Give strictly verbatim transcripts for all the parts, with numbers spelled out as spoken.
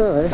Ito eh.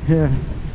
Yeah.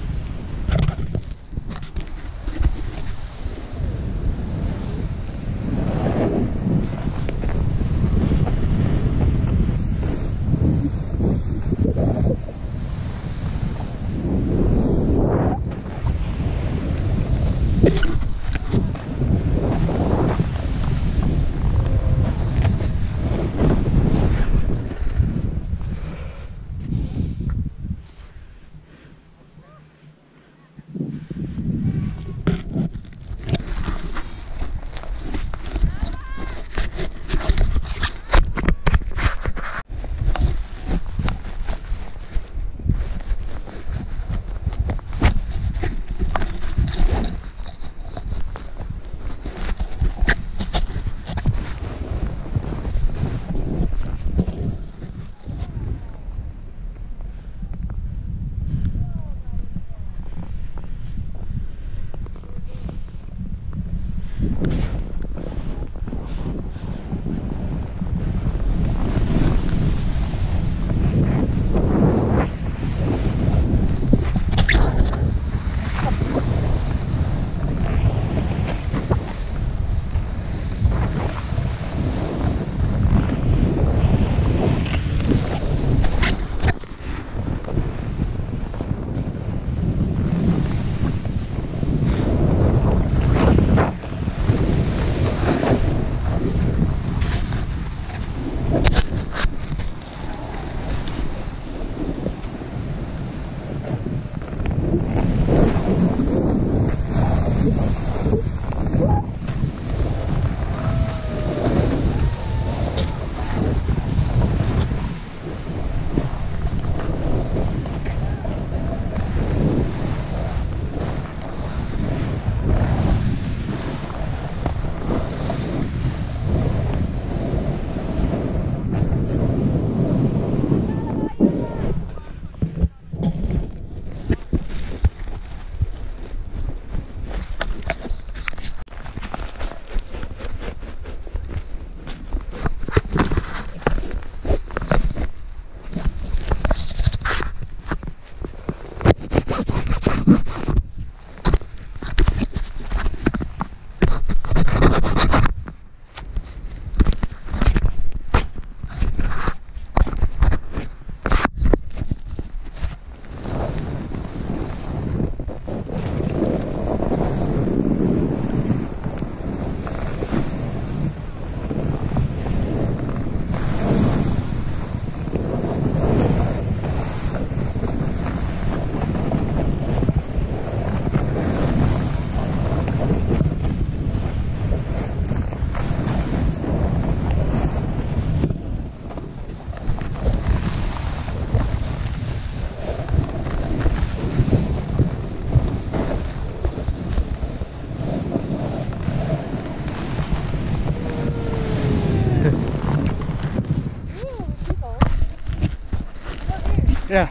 Yeah.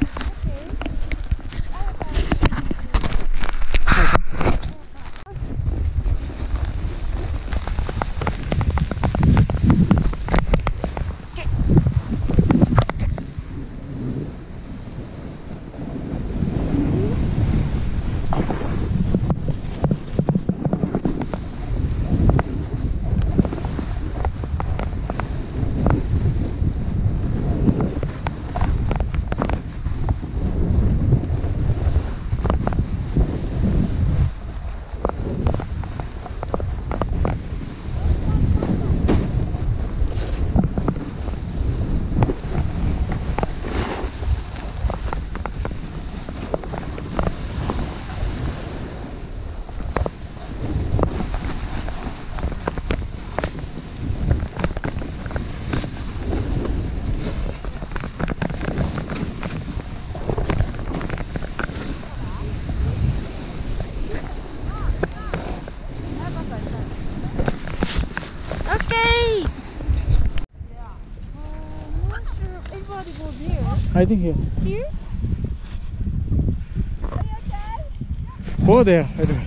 I think here. Here? Are you okay? Go there. I don't.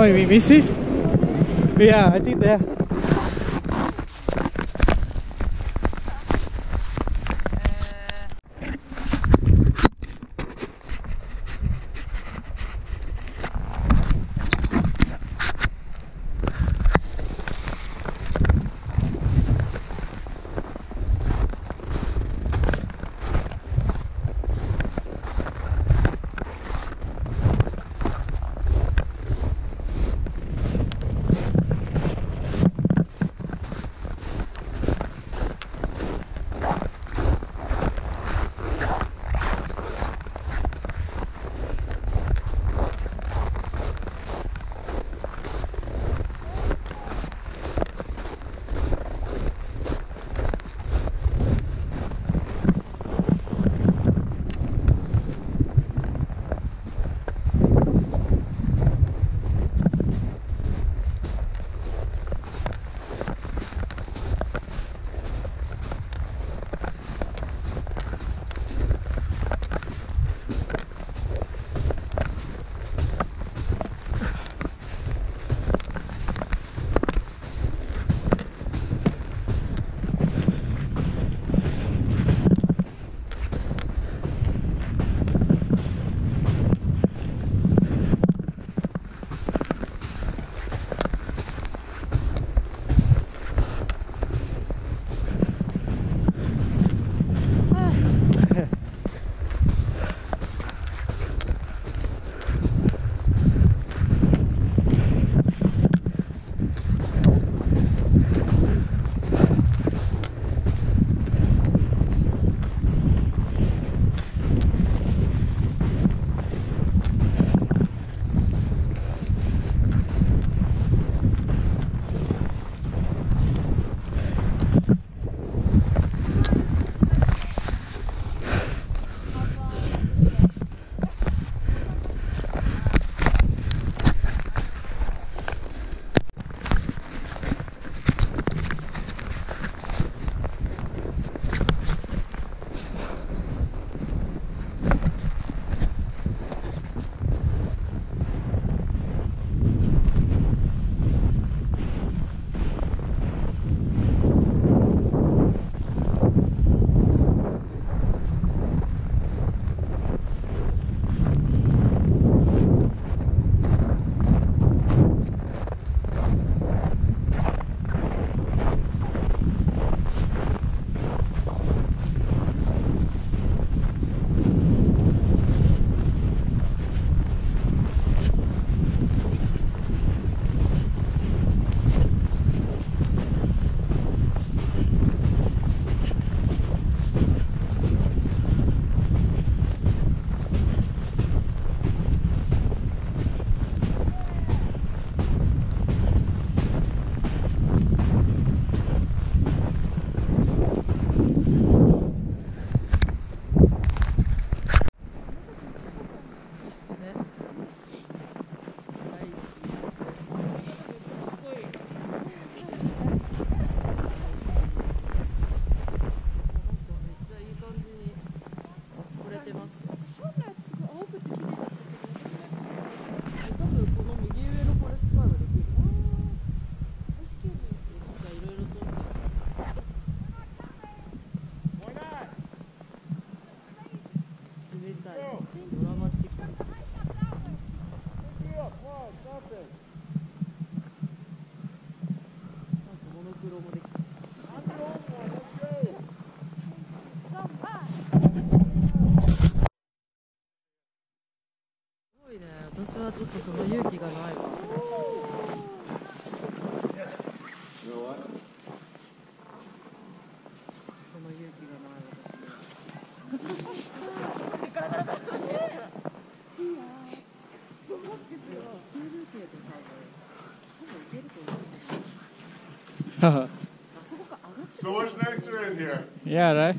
Why, we miss it? Yeah, I think there. 私はちょっとその勇気がないわ。ちょっとその勇気がない私には。 So much nicer in here. Yeah, right?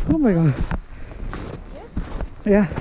Oh my god. Yeah.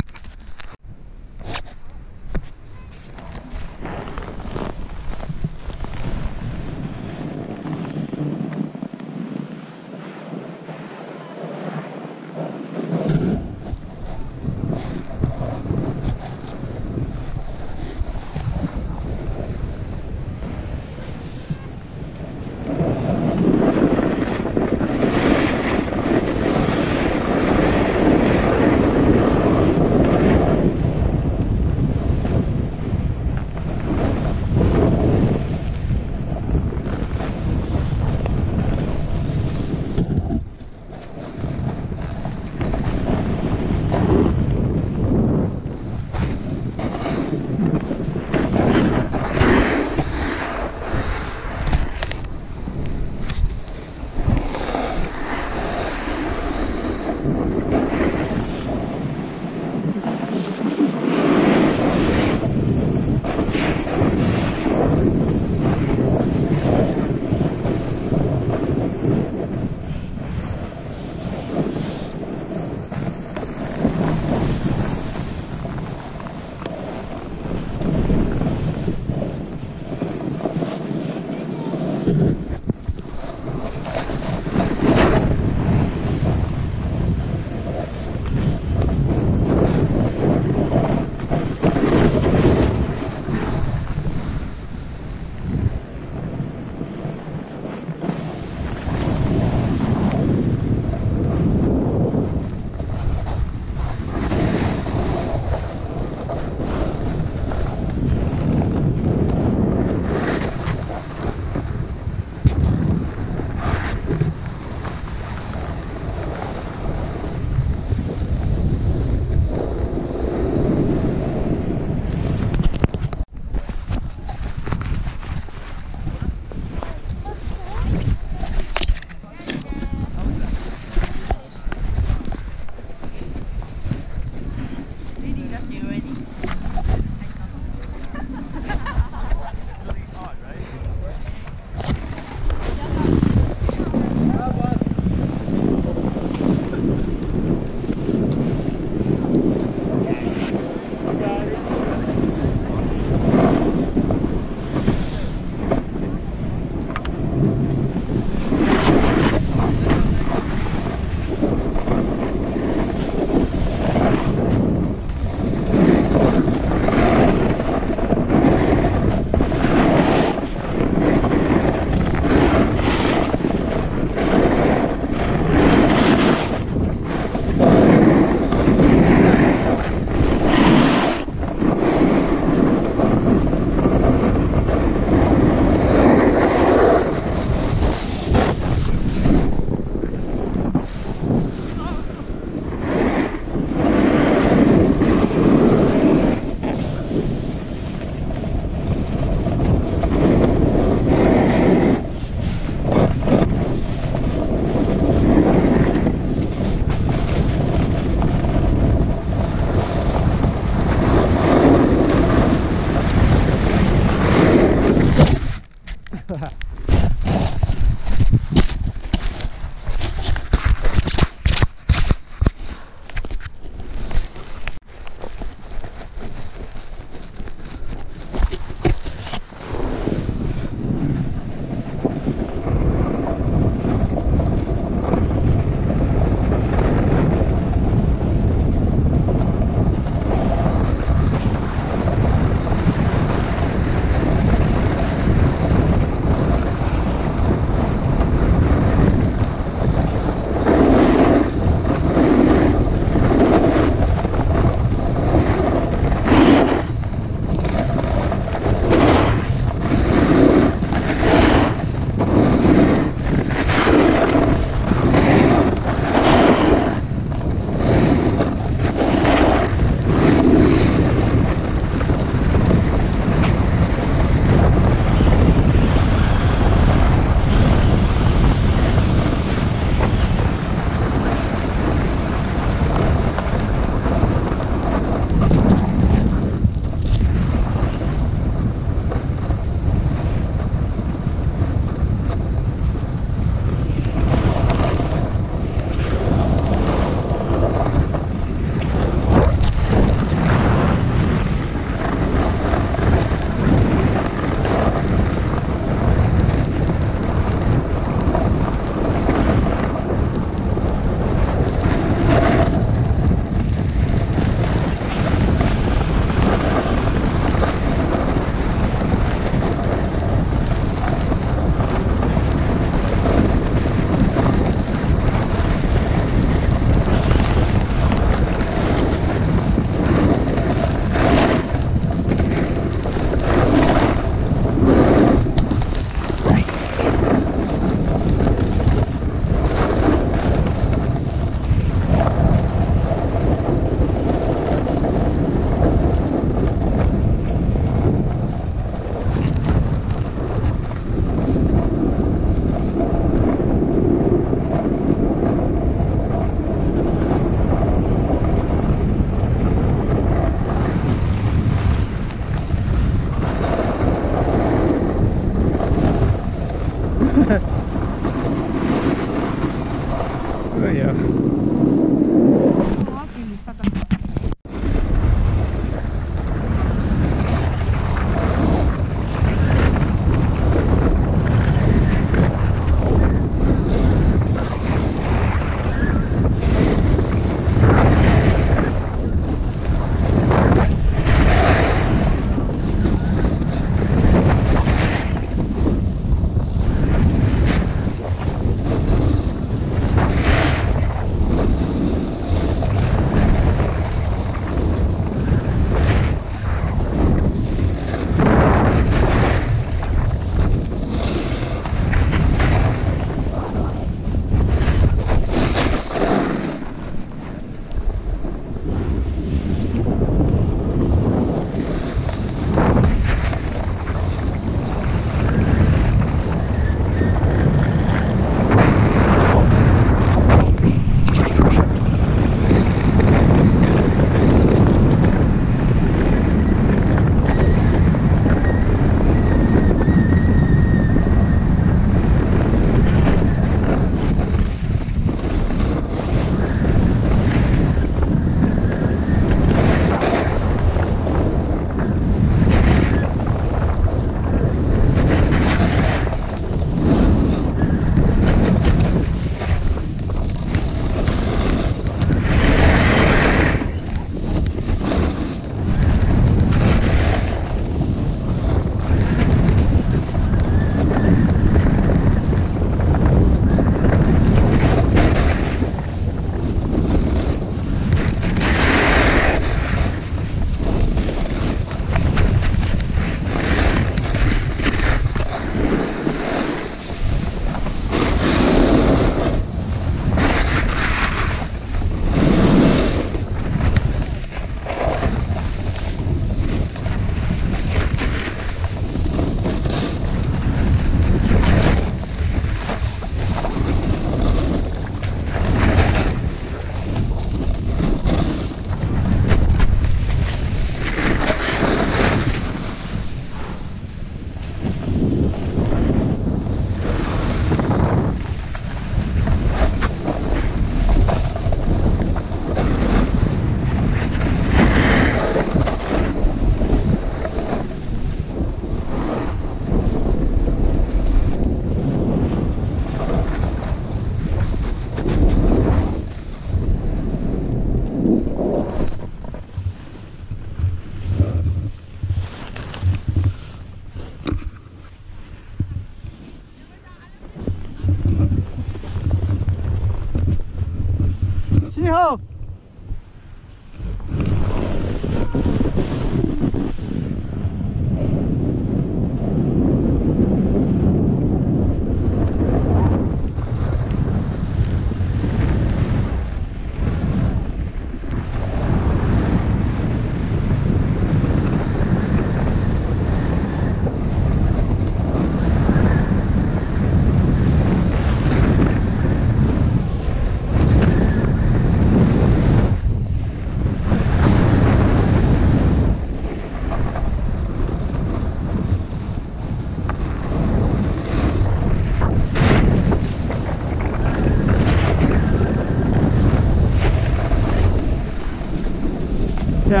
Yeah.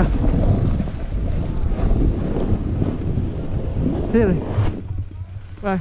See you. Bye.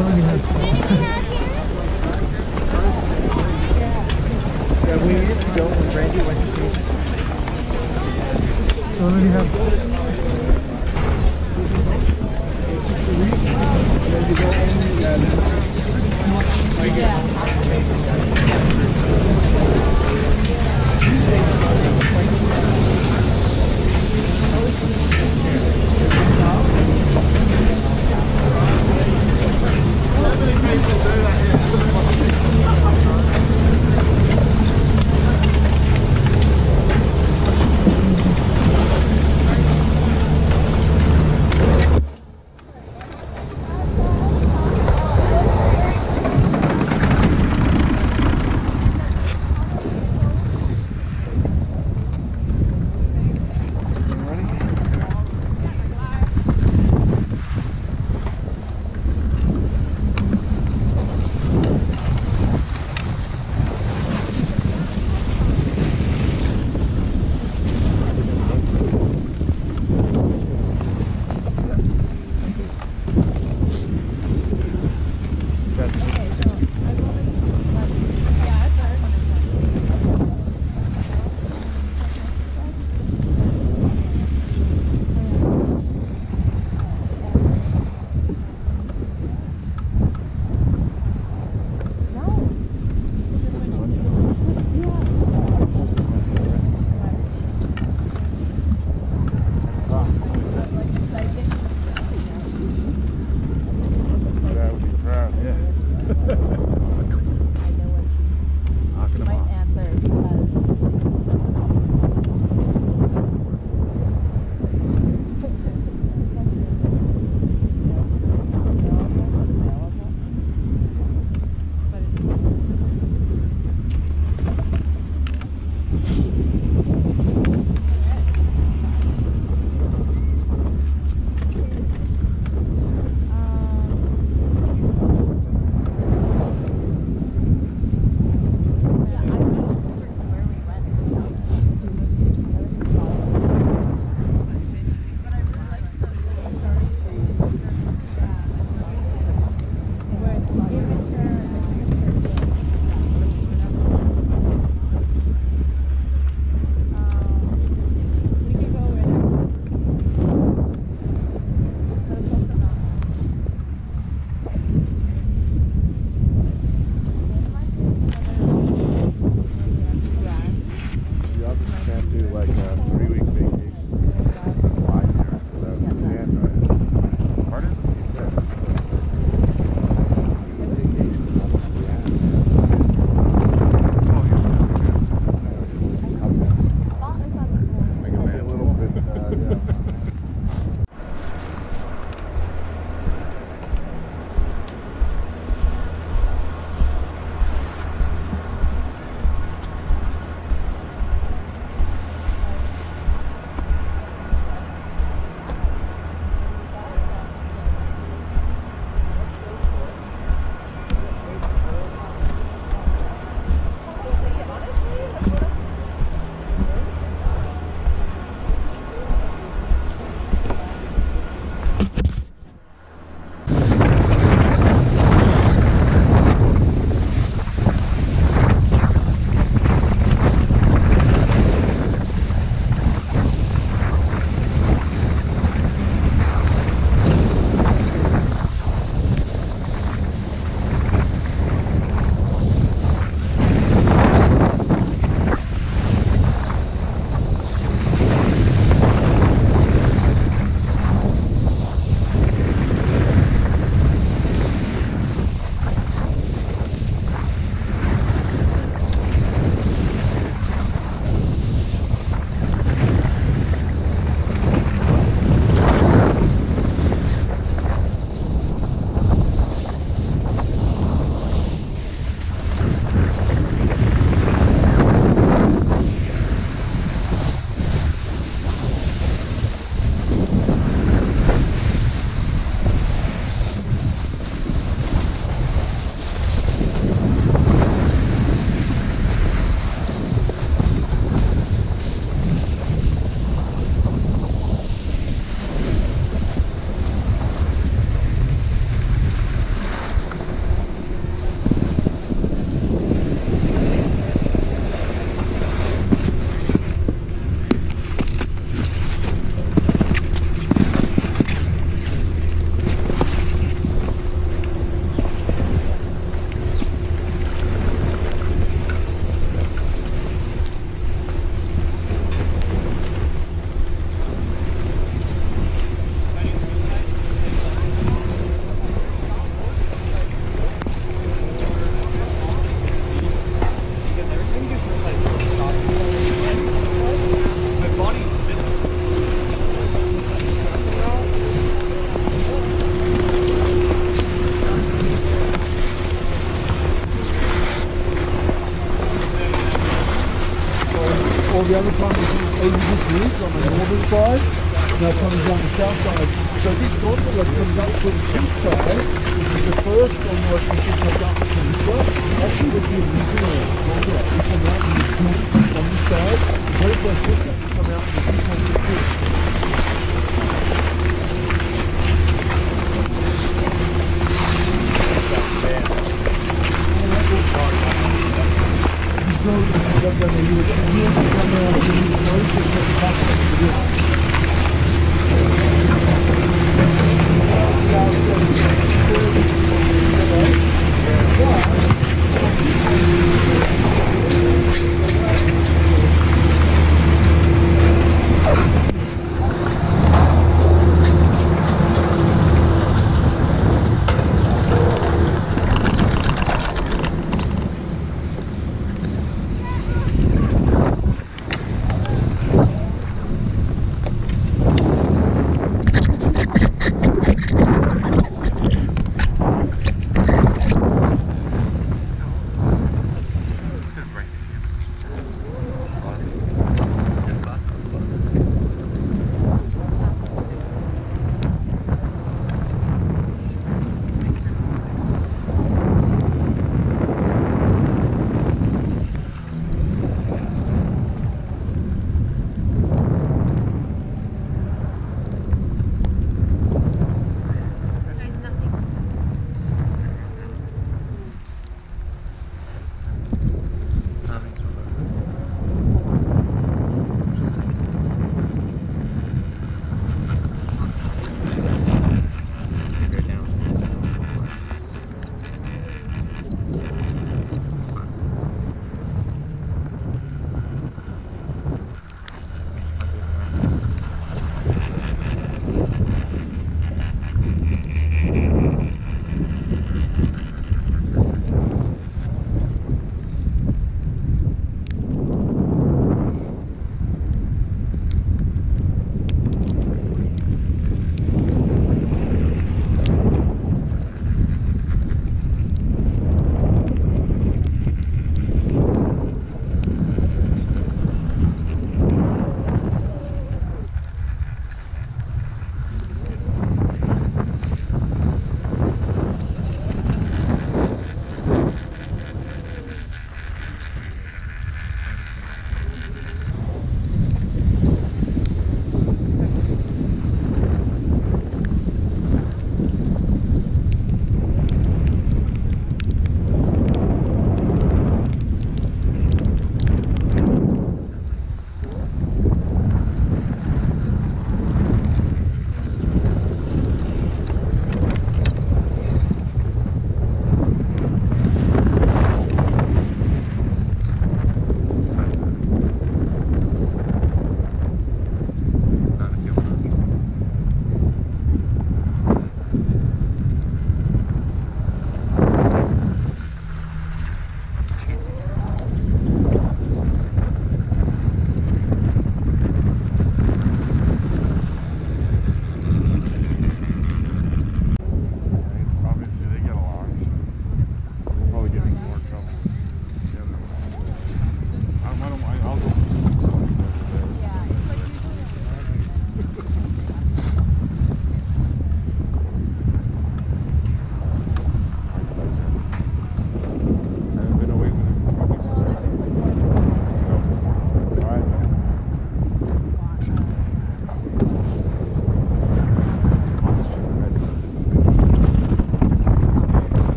Yeah, we needed to go when Brandy went to take So what do you have? the other time was over this ridge on the northern side, now coming down the south side. So this gondola comes up to the peak side, which is the first gondola from Rajapaksha up to the south. Actually was the original gondola. We come out and we come on this side. The very first pickup we come out and we come on the peak.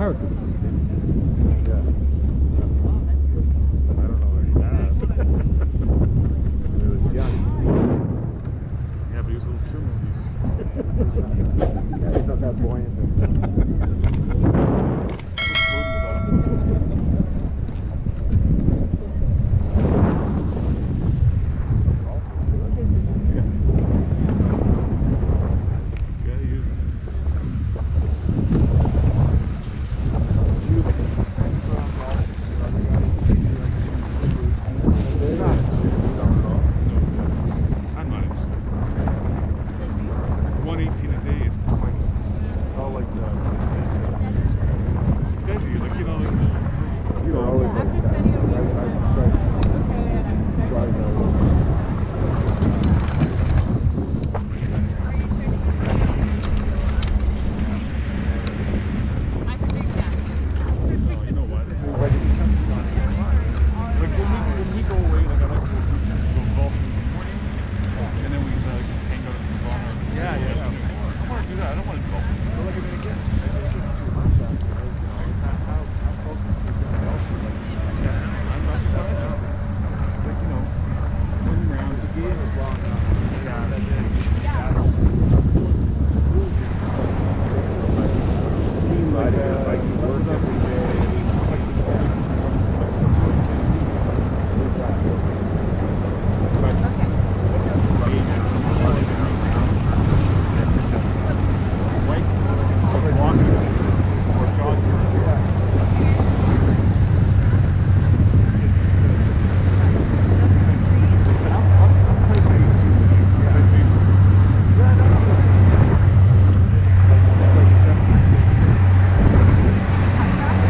park. Yeah. I don't know where he's at. Maybe it's Shan. Yeah, but he was a little too moody. Yeah, he's not that buoyant. Thank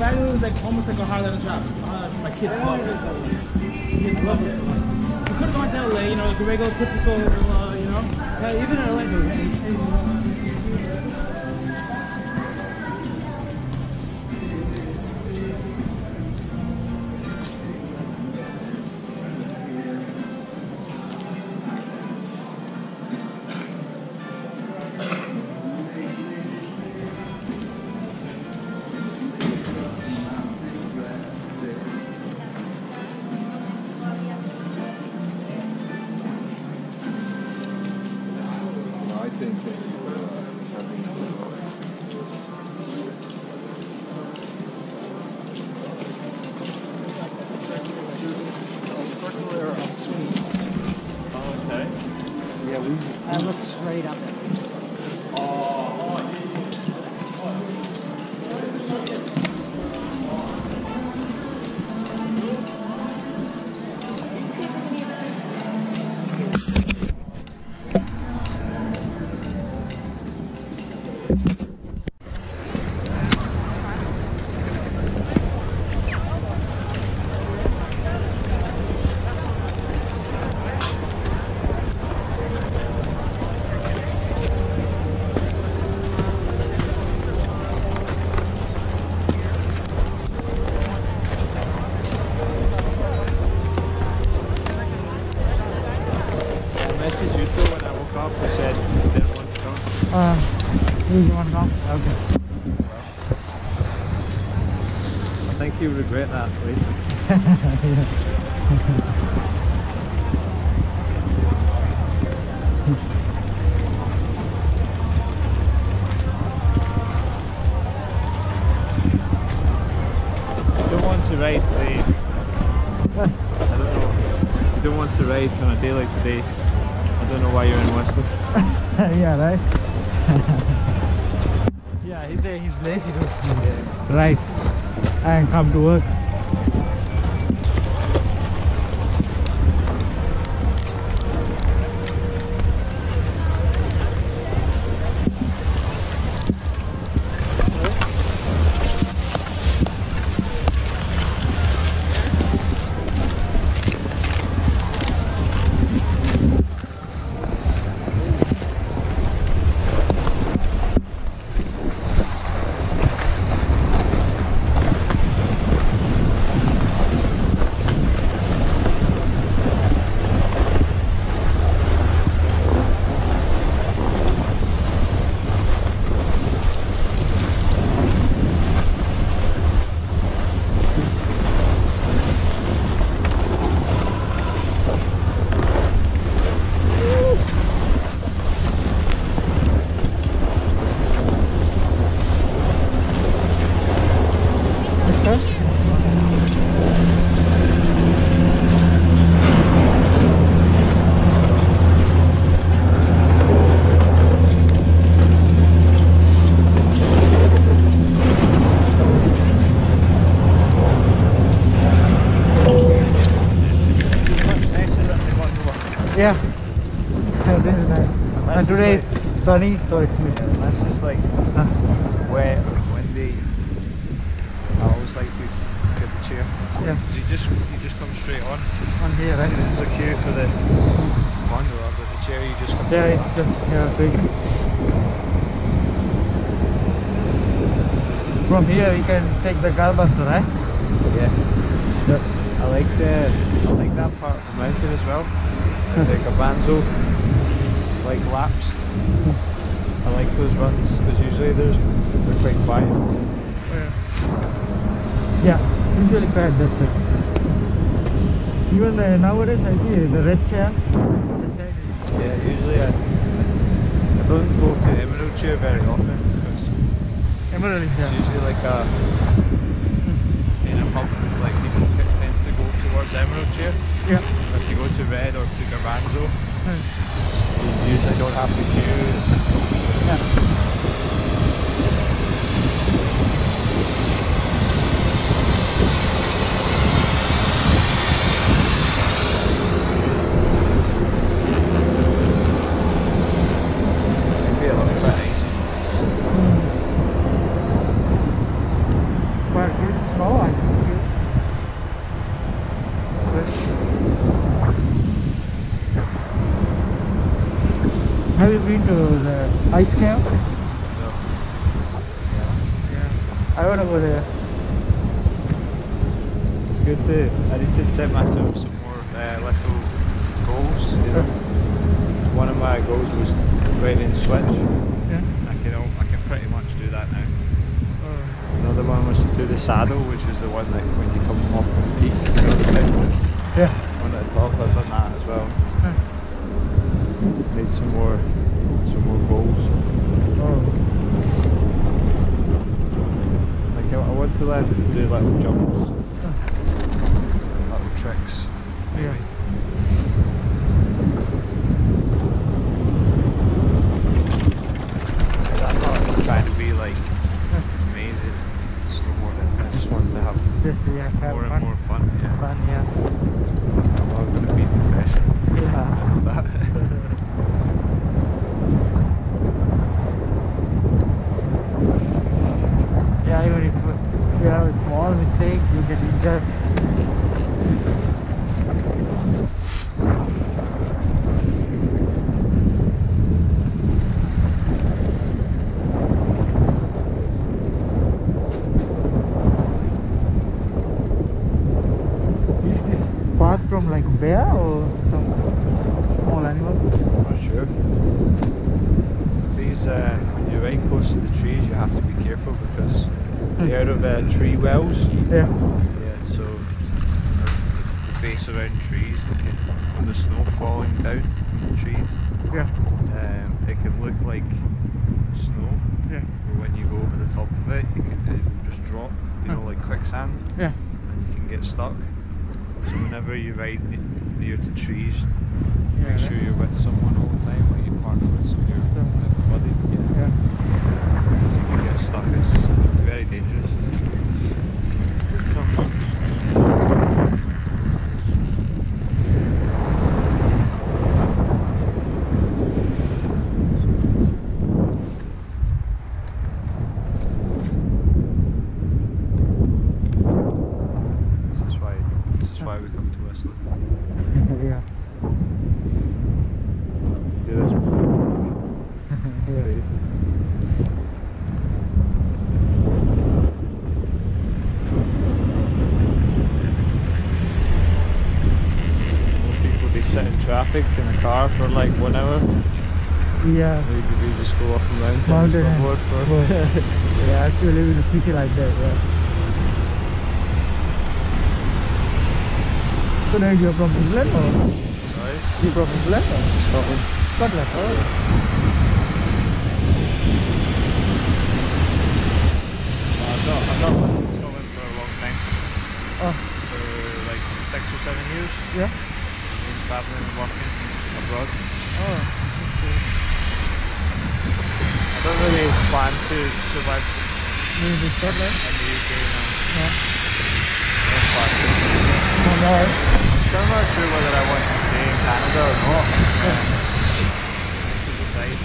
back then it was like almost like a Harlem job. Uh, my kids love it. Kids love it. We could have gone to L A, you know, like a regular, typical, uh, you know. Yeah, even in L A, they were insane. That looks straight up. Messaged you two when I woke up who said they didn't want to come. Uh, you want to go? Okay. I think you regret that later. You don't want to ride today. I don't know. You don't want to ride on a day like today. I don't know why you're in Western. Yeah, right? Yeah, he's, uh, he's lazy to yeah. Right, and come to work. Yeah. This is nice. And today is like, sunny, so it's good. That's just like Huh? wet, windy. I always like to get the chair. Yeah. You just you just come straight on. On here, right? It's a queue for the gondola, but the chair you just come Yeah, straight on. it's just here. Quick. From here, we can take the car bus, right? Yeah. I like the I like that part of the mountain as well. Like a banzo, like laps. I like those runs because usually there's they're quite quiet. Yeah, usually quiet, that's it. Even the, nowadays I see the red chair. Yeah, usually I, I don't go to Emerald Chair very often because Emerald it's chair. usually like a in a pub, like people tend to go towards Emerald Chair. Yeah. If you go to Red or to Garbanzo, you usually don't have to queue. Yeah. Maybe a little bit icy. Quite good. Ice camp? No. Yeah. I wanna go there. It's good to, I need to set myself some more uh, little goals, you know. One of my goals was riding switch. Yeah. I can, al- I can pretty much do that now. Oh. Another one was to do the saddle, which is the one like when you come off the peak, you know, the bit Yeah. one at the top. I've done that as well. Huh. Made some more, some more goals. Oh. Like I, I want to learn to do little jumps, little tricks. Maybe. Yeah. I'm not trying to be like amazing snowboarding. I just want to have Just yeah, have more fun. and more fun. Yeah. Fun, yeah. I'm not going to be professional. Yeah. That. Yeah, even if you have a small mistake, you get injured. Is this path from like bear or some small animal? Not sure. These, uh, when you're right close to the trees, you have to be careful because they're out of uh, tree wells. Yeah. Yeah, so the base around trees, they can, from the snow falling down from the trees, Yeah. um, it can look like snow. Yeah. But when you go over the top of it, you can, it will just drop, you know, like quicksand, Yeah. and you can get stuck. So whenever you ride ne- near to trees, Yeah. make sure you're with someone all the time, like you partner with some your Someone. with a buddy. Yeah. Yeah. Because you can get stuck. It's very dangerous. This is why. This is why we come to Whistler. Yeah. Do this before. Yeah. Crazy. Most people they sit in traffic in a car for like one hour. Yeah. Maybe they just go up and down to Mountain the and- snowboard for. Yeah, actually live in a city like that, yeah. So now you're from England or? Sorry? You're from England or? Scotland. Scotland, oh. I've not, I've not lived in Scotland for a long time. Oh, For like six or seven years. yeah? Been travelling and working abroad. Oh, okay. I don't really plan to survive Maybe in Scotland? in the U K now. No. No plan to. Oh, no. So I'm not sure whether I want to stay in Canada or not. Um, to decide.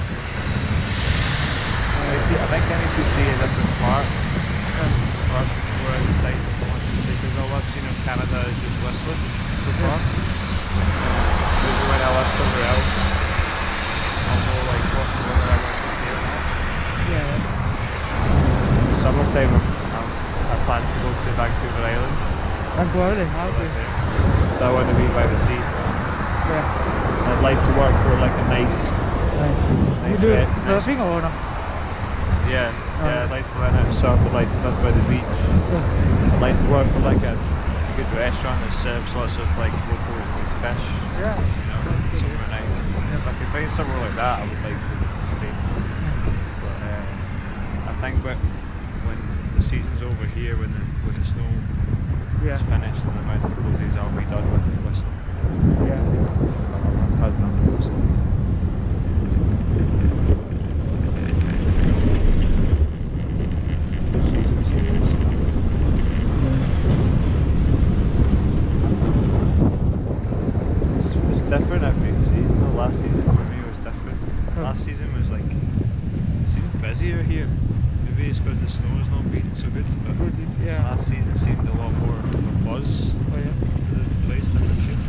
I think I think I need to see a different part um, first before I decide if I want to stay. Because all I've seen of Canada is just Whistler so far. Maybe when I live somewhere else, I'll know like what, whether I want to stay or not. Yeah. Summertime, I'm, I'm, I plan to go to Vancouver Island. Vancouver Island, So, okay. like, so I want to be by the sea. Yeah. I'd like to work for like a nice, Right. You nice do red- surfing or no? yeah, yeah. I'd like to learn how to surf. I'd like to live by the beach. Yeah. I'd like to work for like a, a good restaurant that serves lots of like local like, fish. Yeah. You know, somewhere nice. If I could find somewhere like that, I would like to stay. But uh, I think that when the season's over here, when the when the snow Yeah. is finished and the mountain closes, I'll be done with Whistler. Yeah. I've had enough of Whistler. The season's here. It's, it's different every season. The last season for me was different. Oh. Last season was like, it seemed busier here. Maybe it's because the snow has not been so good, but Good, yeah. last season seemed a lot more of a buzz Oh, yeah. to the place than this year.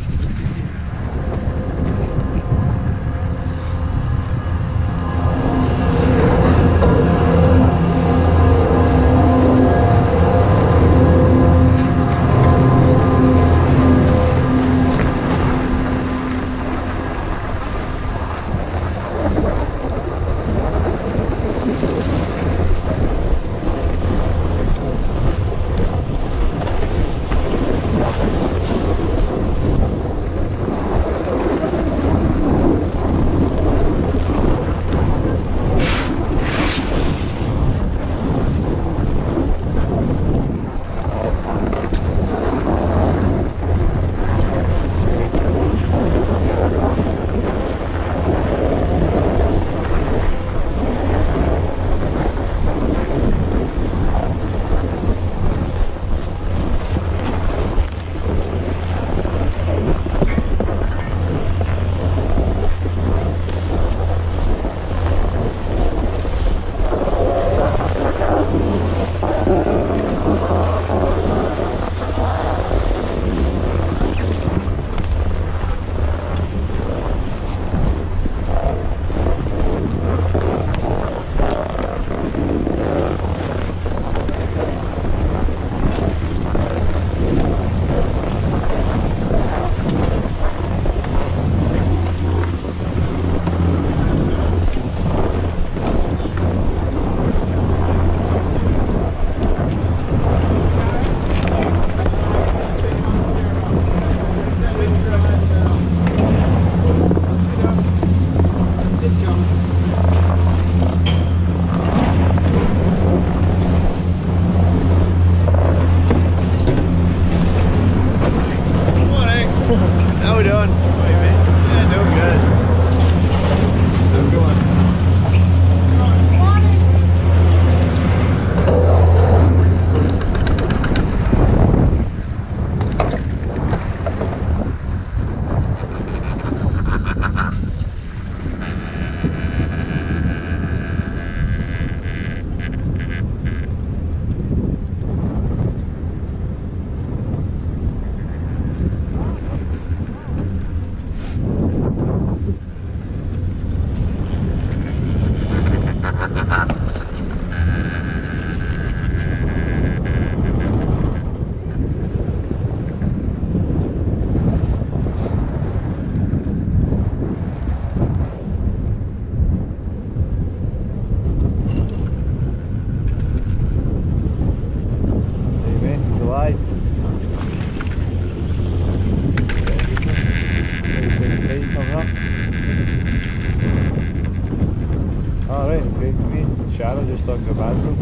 Alright, okay. Me and Shan are just talking about it.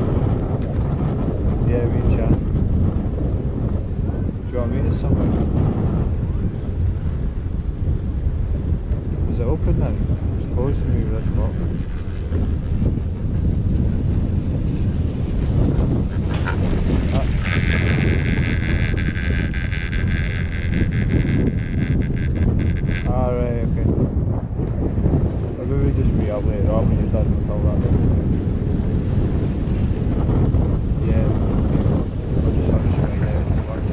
Yeah, me and Shan. Do you want to meet us somewhere? Is it open now? It's closed when we were at the bottom. Alright, okay. Or maybe just meet up later on when you're done with all that. Yeah, I'll just have to try it out.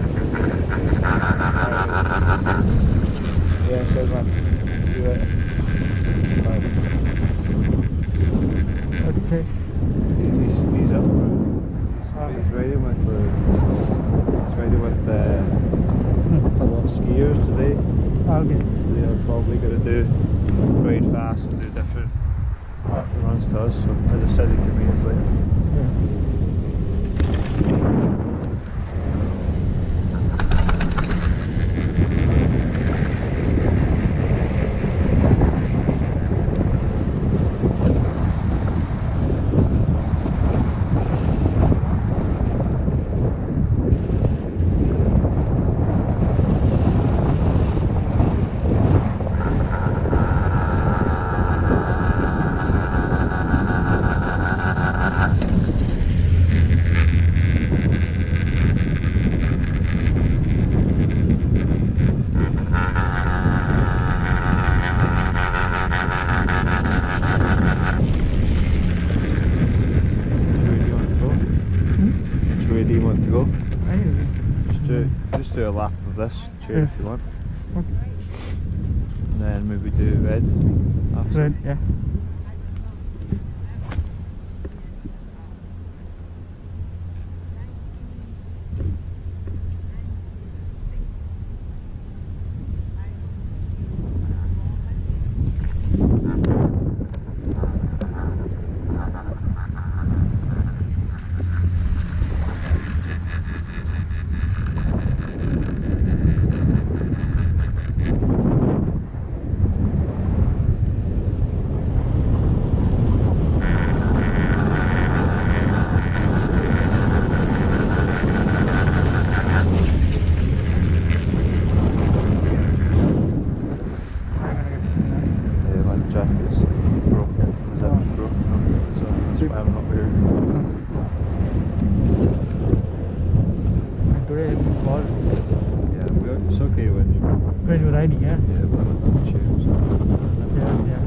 Yeah, so man. See you later. Bye. Okay. He's, he's up. He's, he's riding with the. He's riding with the. A lot of skiers today. Okay. They're probably going to do ride fast and do different runs to us, so I just said they could meet us later. Do a lap of this chair Yeah. if you want. Okay. And then maybe do red after. Red, yeah. When you're riding, yeah? Yeah, we're on the tubes. Yeah, yeah.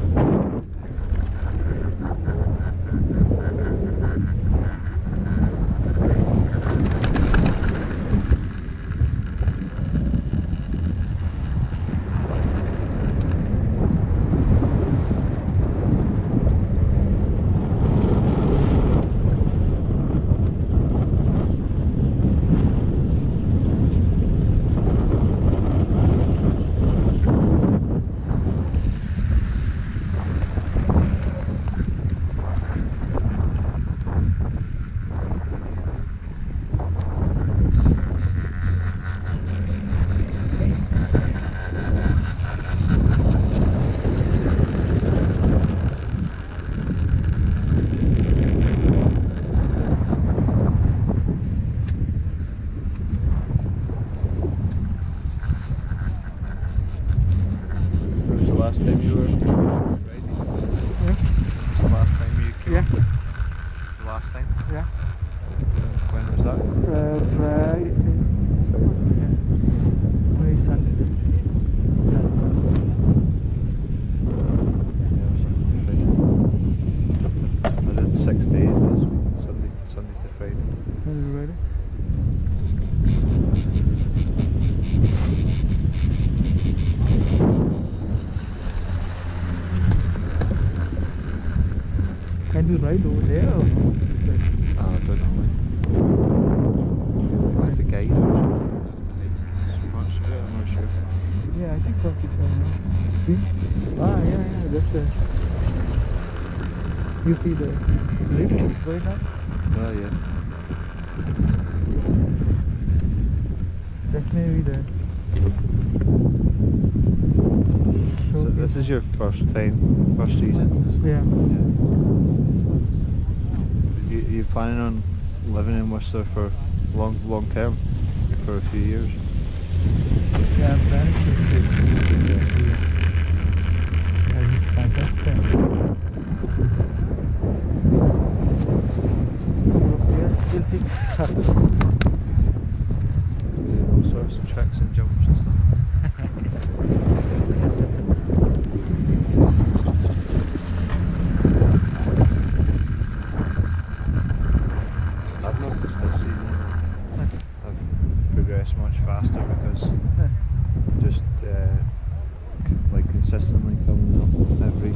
Last time you were riding? Yeah. When was the last time you came? Yeah. The last time? Yeah. When was that? Uh, Friday. Friday, Sunday. Yeah, I did six days this week, Sunday, Sunday to Friday. Friday. Can you ride over there or no? Oh, I don't know. With the guide. I'm not sure. I'm not sure. Yeah, I think so. See? Ah, yeah, yeah, that's the. You see the lift going up? Oh, yeah. That's maybe the So this is your first time, first season? Yeah. You, you planning on living in Worcester for long, long term, for a few years? Yeah, I'm planning to stay. Yeah, it's fantastic. Still think Doing all sorts of tricks and jumps and stuff. I've noticed this season I've progressed much faster because just uh, c- like consistently coming up every.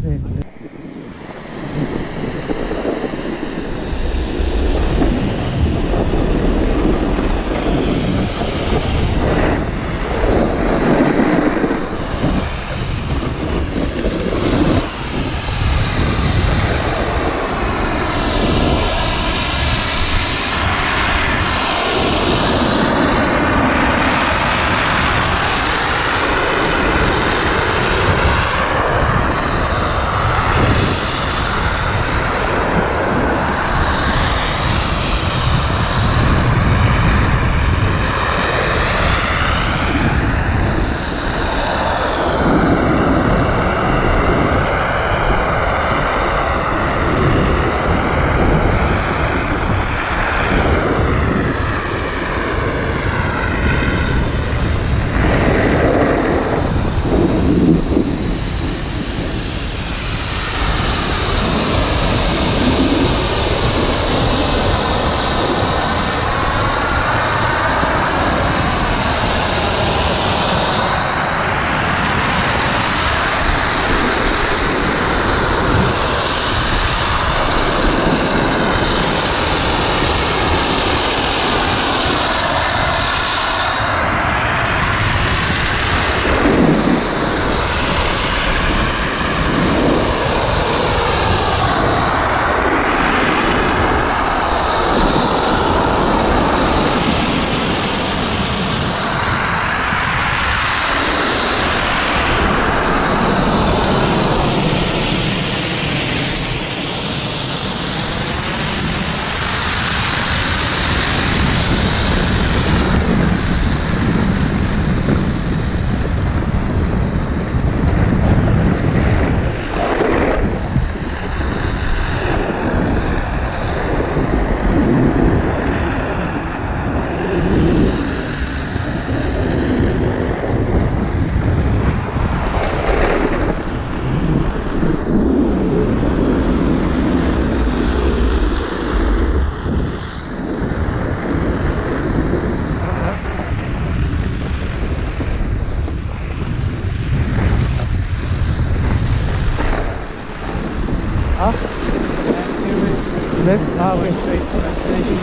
Left? Ah, okay. Straight to destination.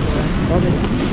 Okay.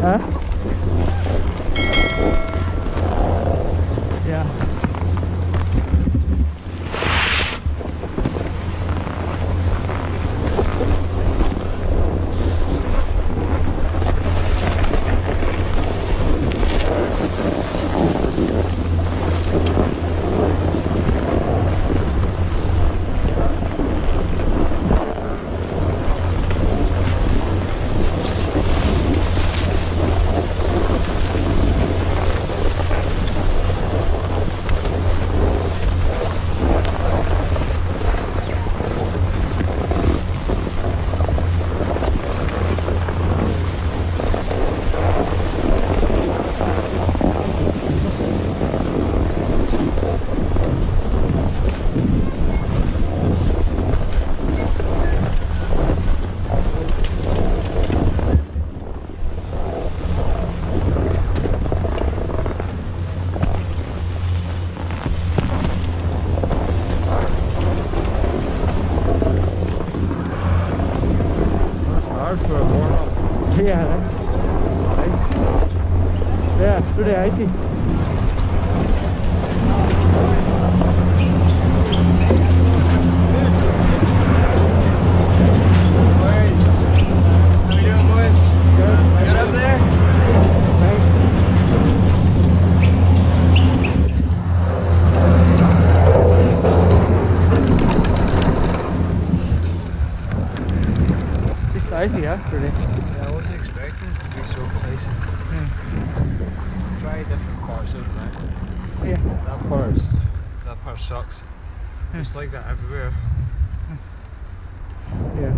Huh? Yeah. Yeah, yeah, today I think. It's icy, huh, today? Yeah, I wasn't expecting it to be so icy. Hmm. Try different parts of it, right? Yeah. That part is, that part sucks. It's like that everywhere. Yeah.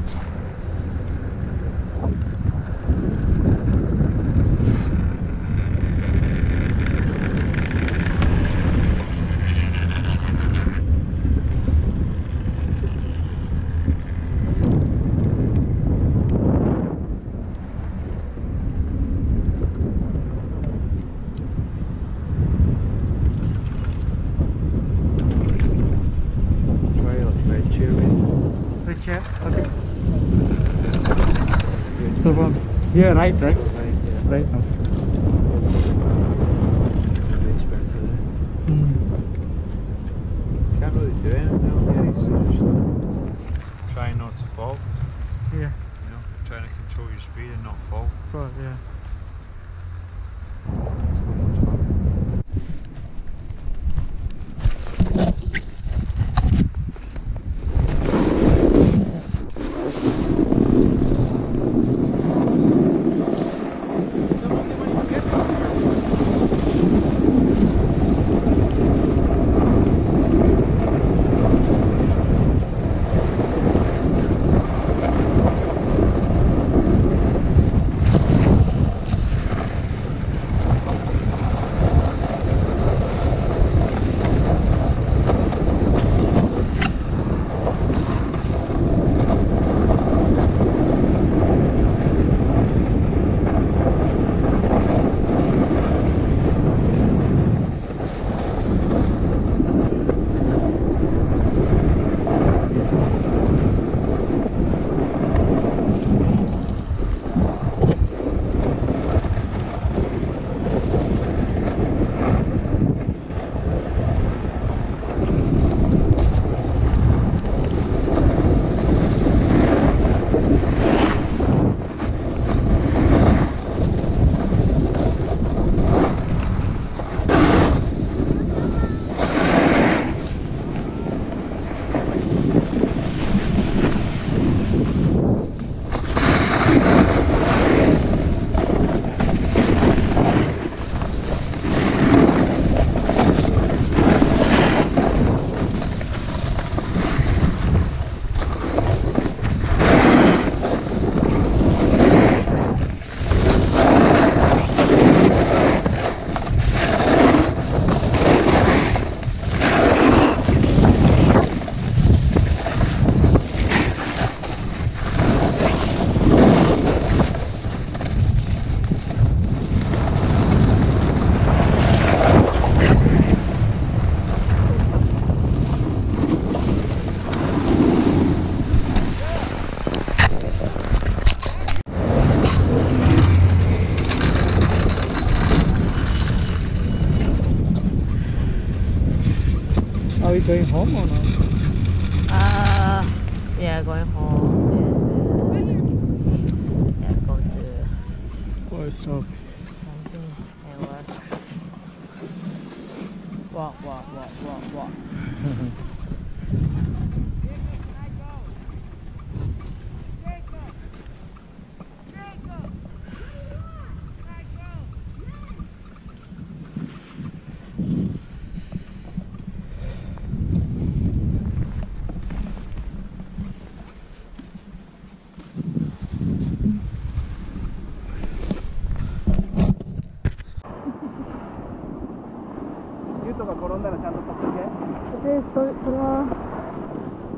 Chair. Okay. So from here, right, right? Right, yeah. Right now. Mm. Can't really do anything on here, so just try not to fall. Yeah. You know, trying to control your speed and not fall. Cool, yeah. going home or not? Uh, yeah, going home. Yeah, yeah go to Or stop? something and work. Walk, walk, walk, walk, walk. ユウトが転んだらちゃんと取っとけ。 で、それ、それは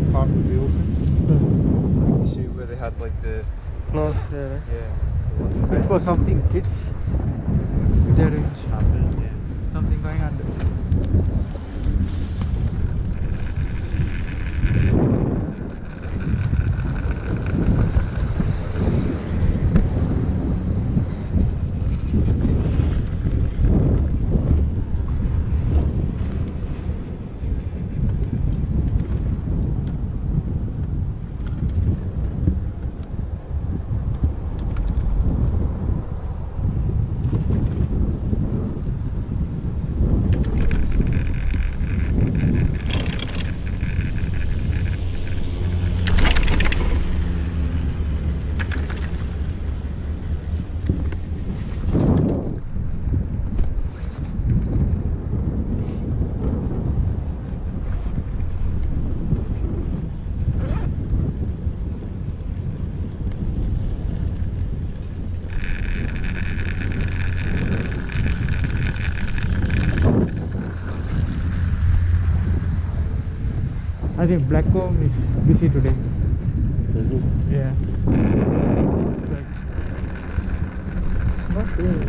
part would be open. You see where they had like the Close there, right? yeah. It's for something kids. There is It's happening, yeah. something going on there. I think Blackcomb is busy today. Is it? Yeah. Like, not really.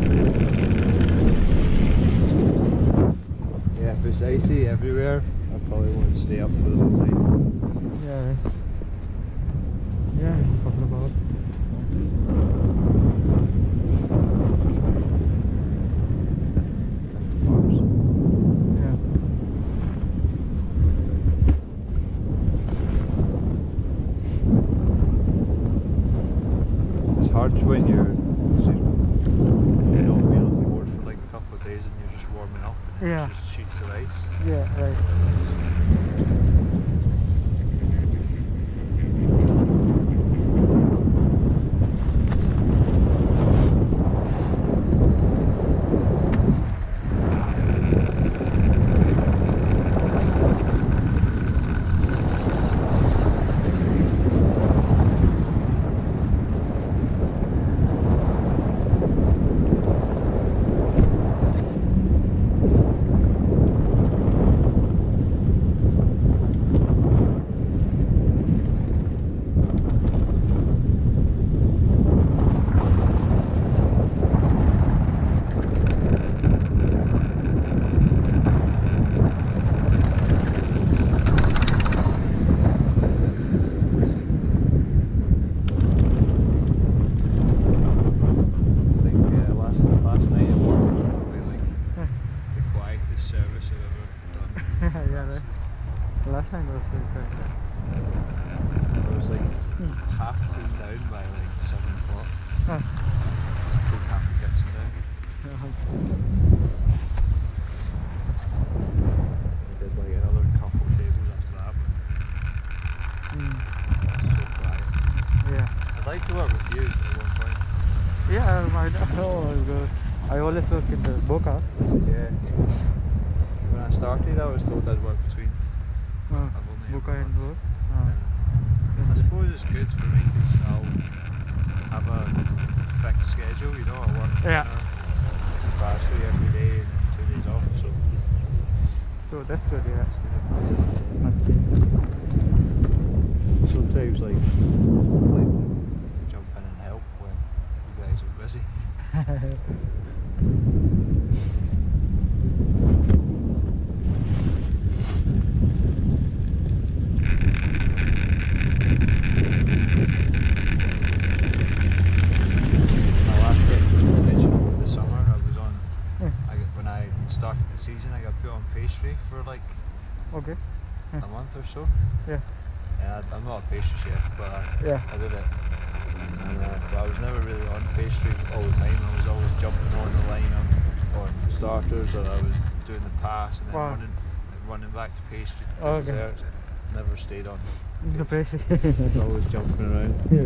Yeah, if it's icy everywhere, I probably won't stay up for the whole day. Yeah. Right. Yeah, it's talking about. Yeah. It's hard when you're you know being on the board for like a couple of days and you're just warming up and then Yeah. it's just sheets of ice. Yeah, right. Like yeah, last last night at work was probably like the quietest service I've ever done. Yeah, right. Last time was very quiet. I was like half cooled down by like seven o'clock. Huh. Cooled half the kitchen down. I did like another couple of tables after that. Mm. But so quiet. Yeah. I'd like to work with you at one point. Yeah, I don't know because I always work in the Boca. Yeah. When I started, I was told I'd work between. Uh, I've only Boca ever and worked. work. Uh, I suppose it's good for me because I'll have a fixed schedule, you know, I work Yeah. you know, partially every day and then two days off, so so that's good, yeah. it's good. Okay. Sometimes like I like to jump in and help when you guys are busy. My last expedition for the summer, I was on. Yeah. I got, when I started the season, I got put on pastry for like Okay. a month or so. Yeah. And I, I'm not a pastry chef, but I, Yeah. I did it. And, uh, but I was never really on pastry all the time. I was always jumping on the line on, on starters, or I was doing the pass and then Wow. running, running back to pastry to Okay. desserts. Never stayed on. The pastry. Always jumping around. Yeah.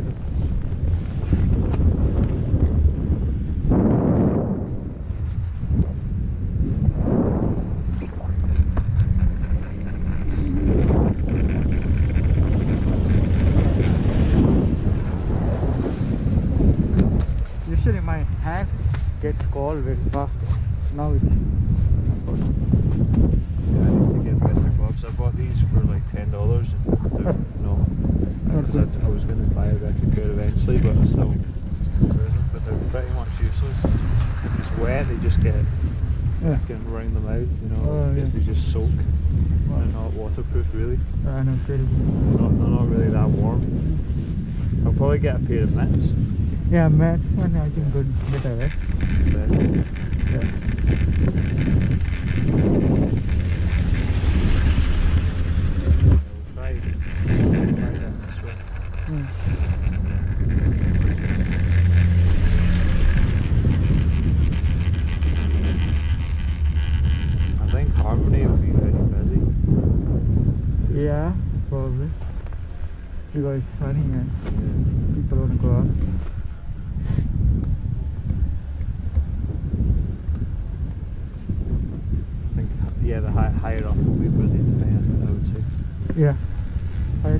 Usually my hand gets cold very fast. Now it's Yeah, I need to get better gloves. I bought these for like ten dollars and No. Because I, I was going to buy a record pair eventually, but I still wear them. But they're pretty much useless. If it's wet, they just get Yeah. getting wring them out. You know, Oh, they, yeah. they just soak. Wow. They're not waterproof, really. I know, terrible. They're not, they're not really that warm. I'll probably get a pair of mitts Yeah, Matt one I think good better, right? instead. Yeah. We'll try, try that this way. Mm. I think Harmony will be very busy. Yeah, probably. Because it's sunny and Yeah. people want to go out. I think, yeah, the high, higher up will be busy today, I would say. Yeah. I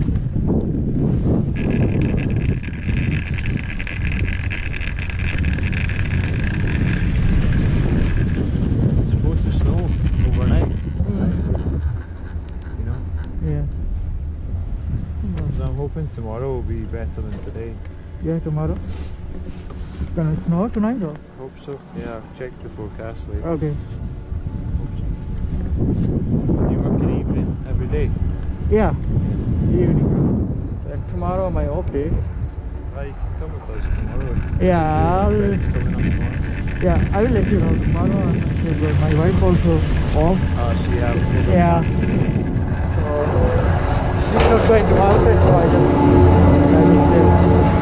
It's supposed to snow overnight, right? You know? Yeah. So I'm hoping tomorrow will be better than today. Yeah, tomorrow. Gonna it snow tonight or? Hope so. Yeah, I've checked the forecast later. Okay. Hope so. You work in evening every day? Yeah. Evening. So tomorrow my off day. Right, come with us tomorrow. Yeah, I'll, Friends coming up tomorrow. yeah, I will let you know tomorrow. Because my wife also off. Ah, so you have program Yeah. plans. So she's not going to market, so I just I will stay.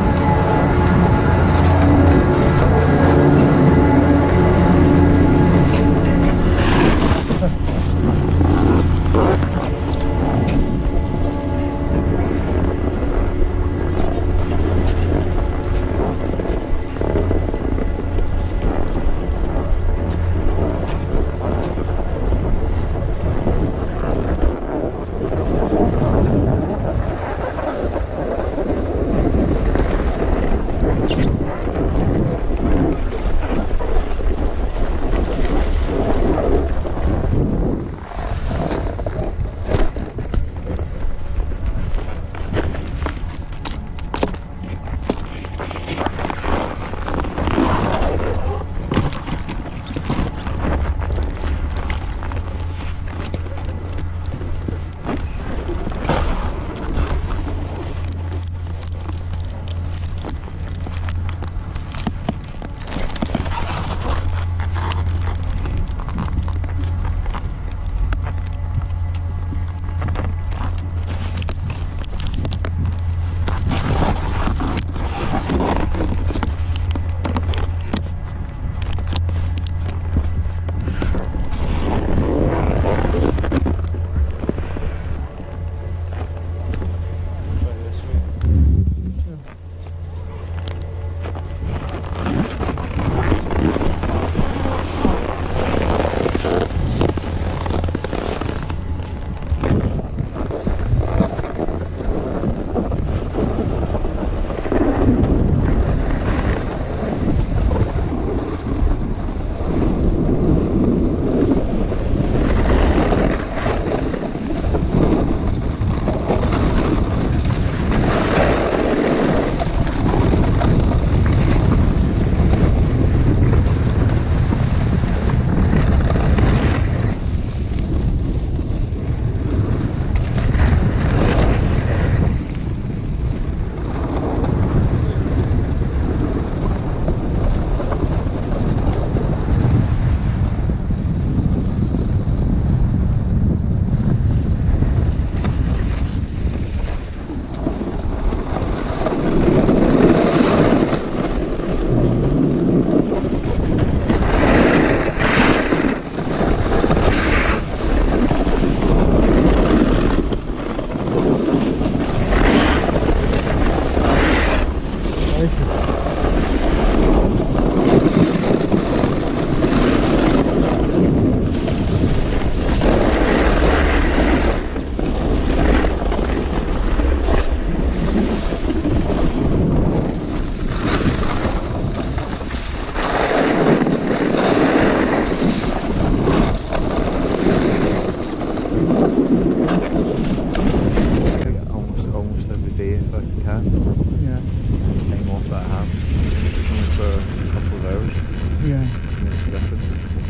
like you can. Yeah. Time off that half. It's only for a couple of hours. Yeah. And it's different.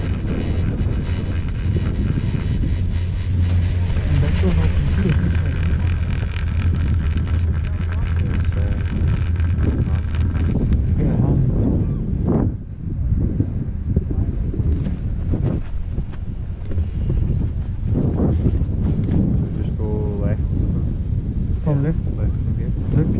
And that's what happens too. It's, uh, Yeah. Um, we just go left. from left. Left from here. Left.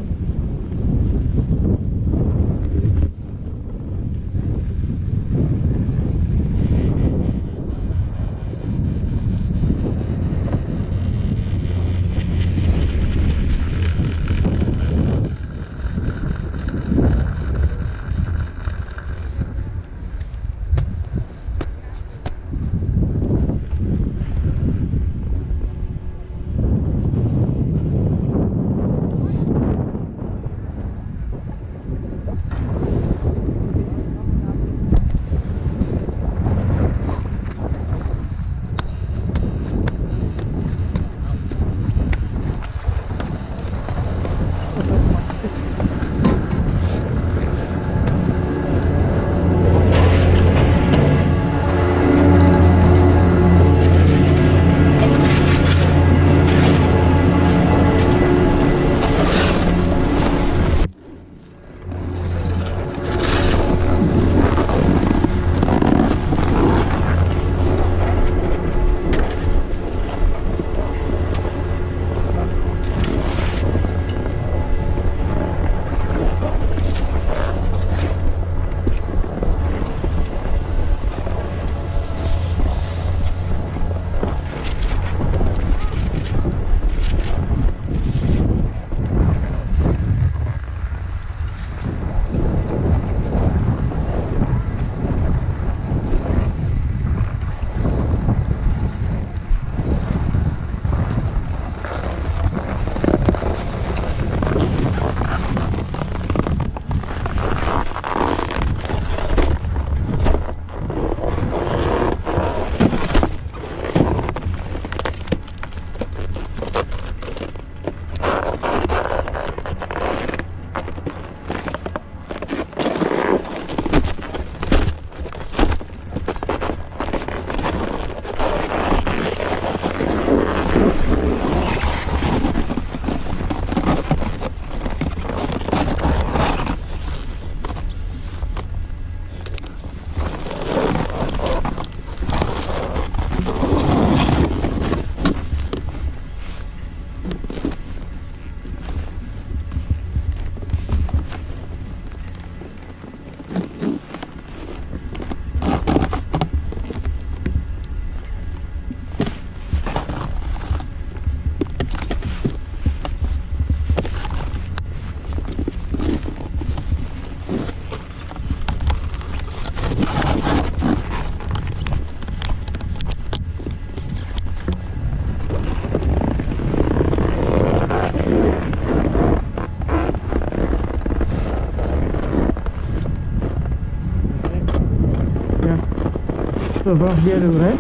So from here, right?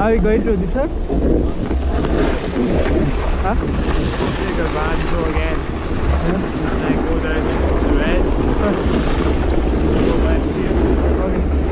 Are we going to this one? Huh? Take a Banzo again. And then go down to the red. Go left here. Okay.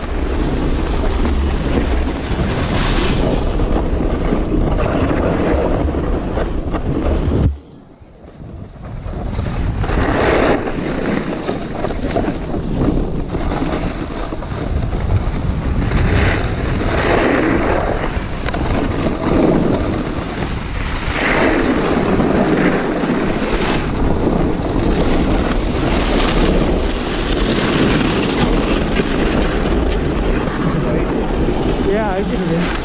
Yeah, I get it.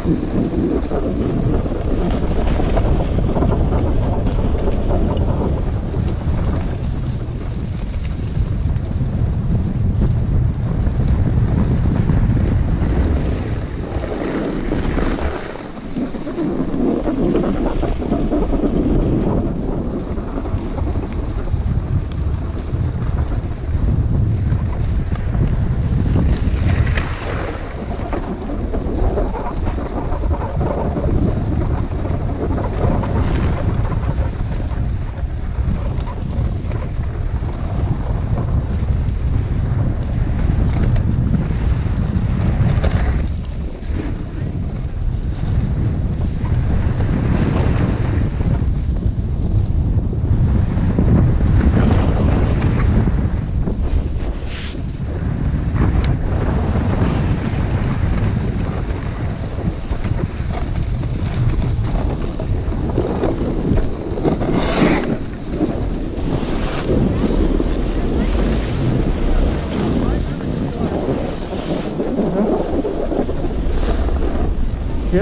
Here?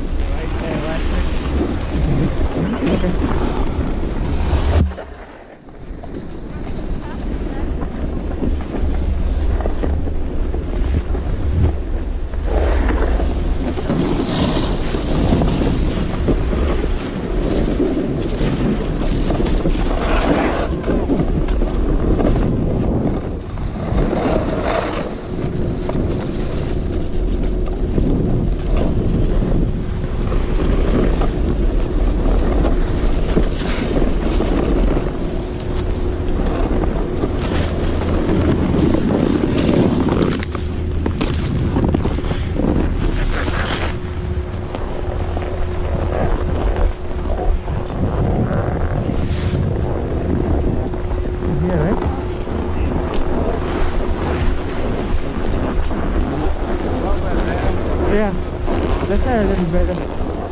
Yeah, that's a little better.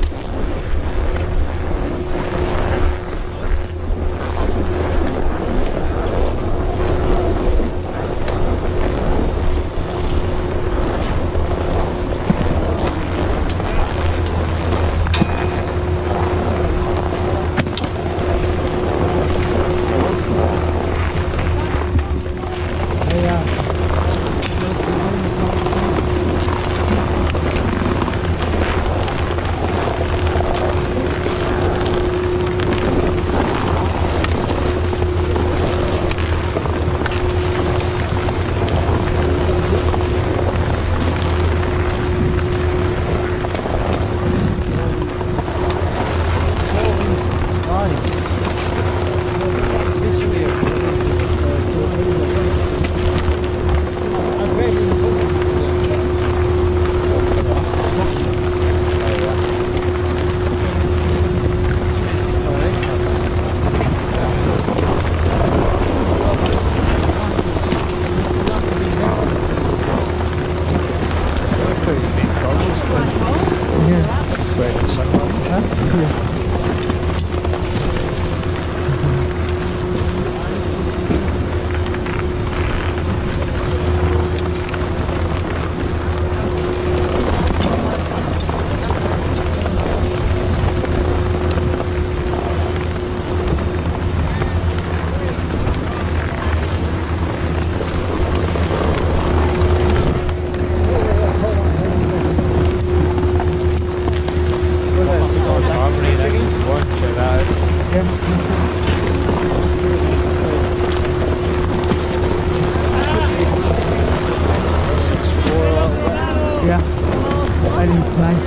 Yeah, I think it's nice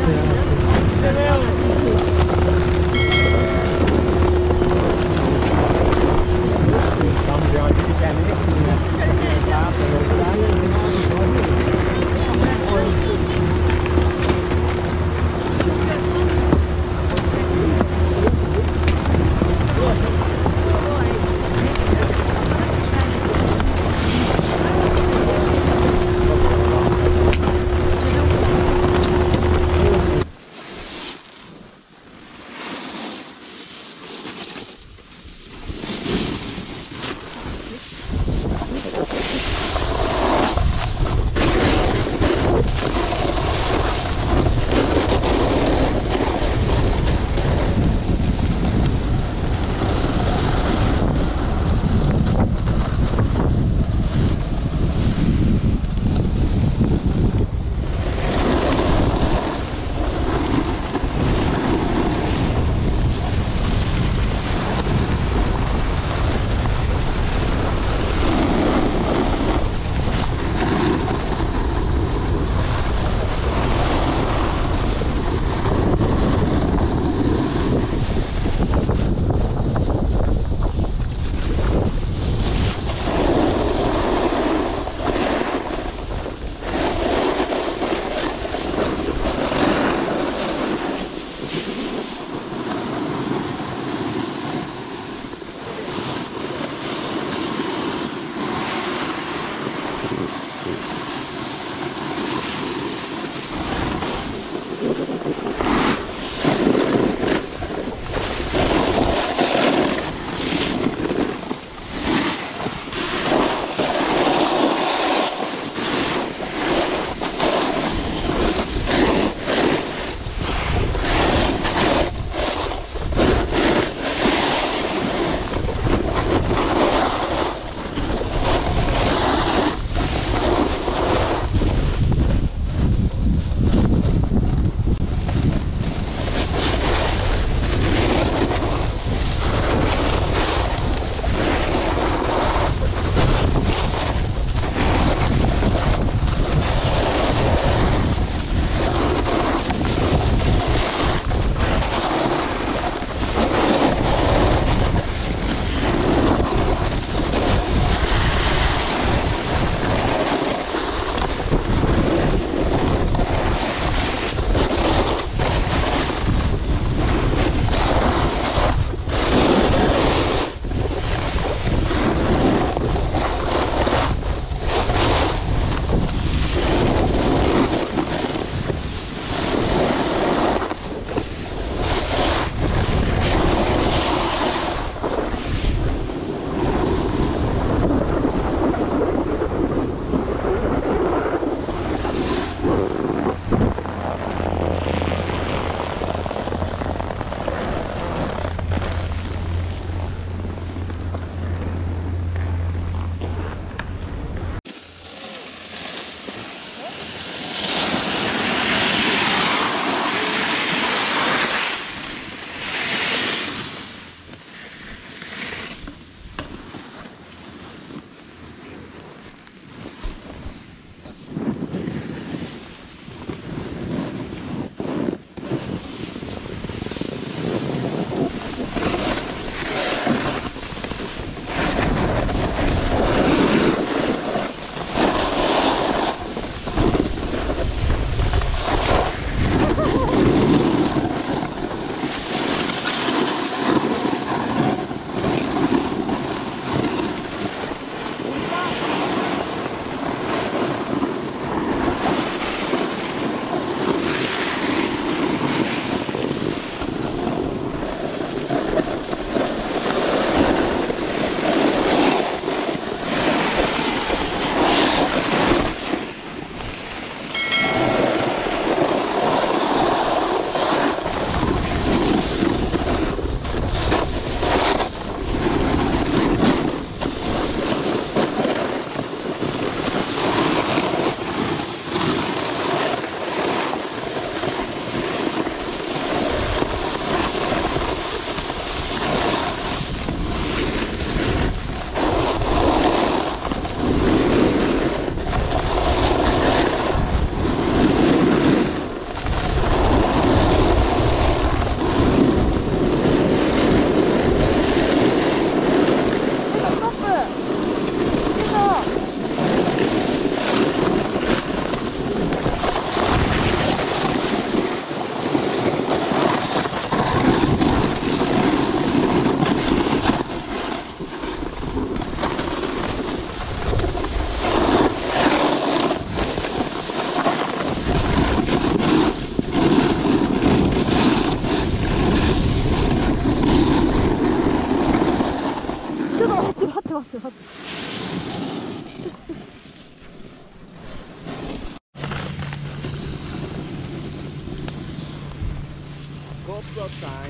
GoPro time.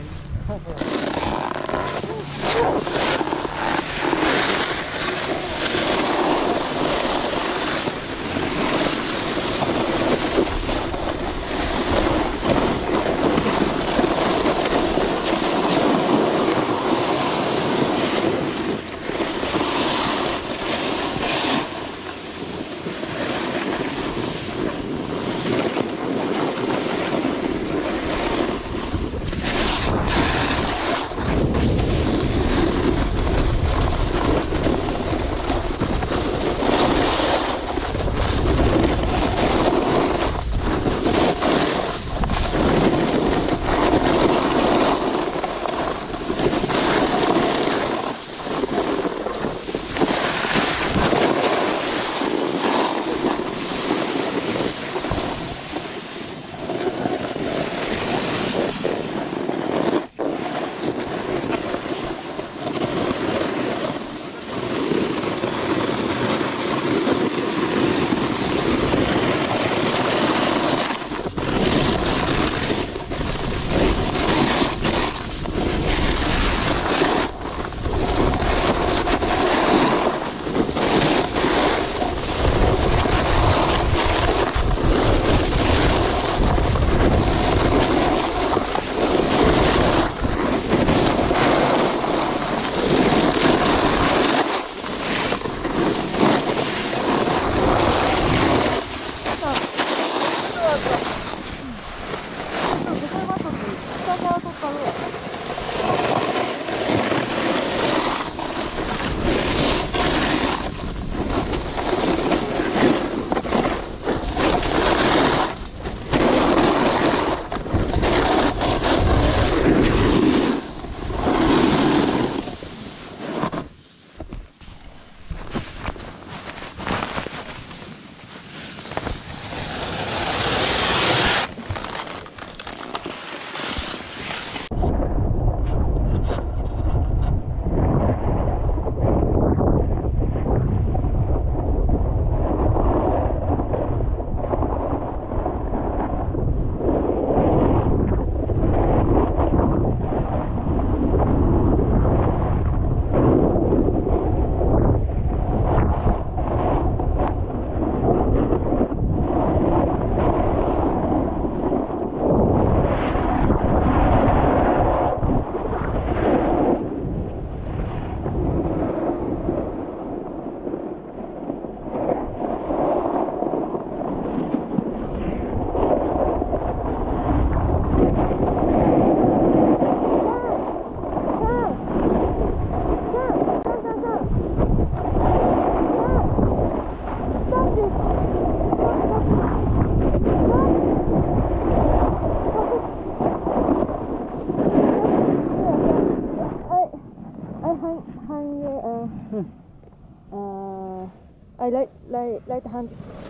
I like like right hand.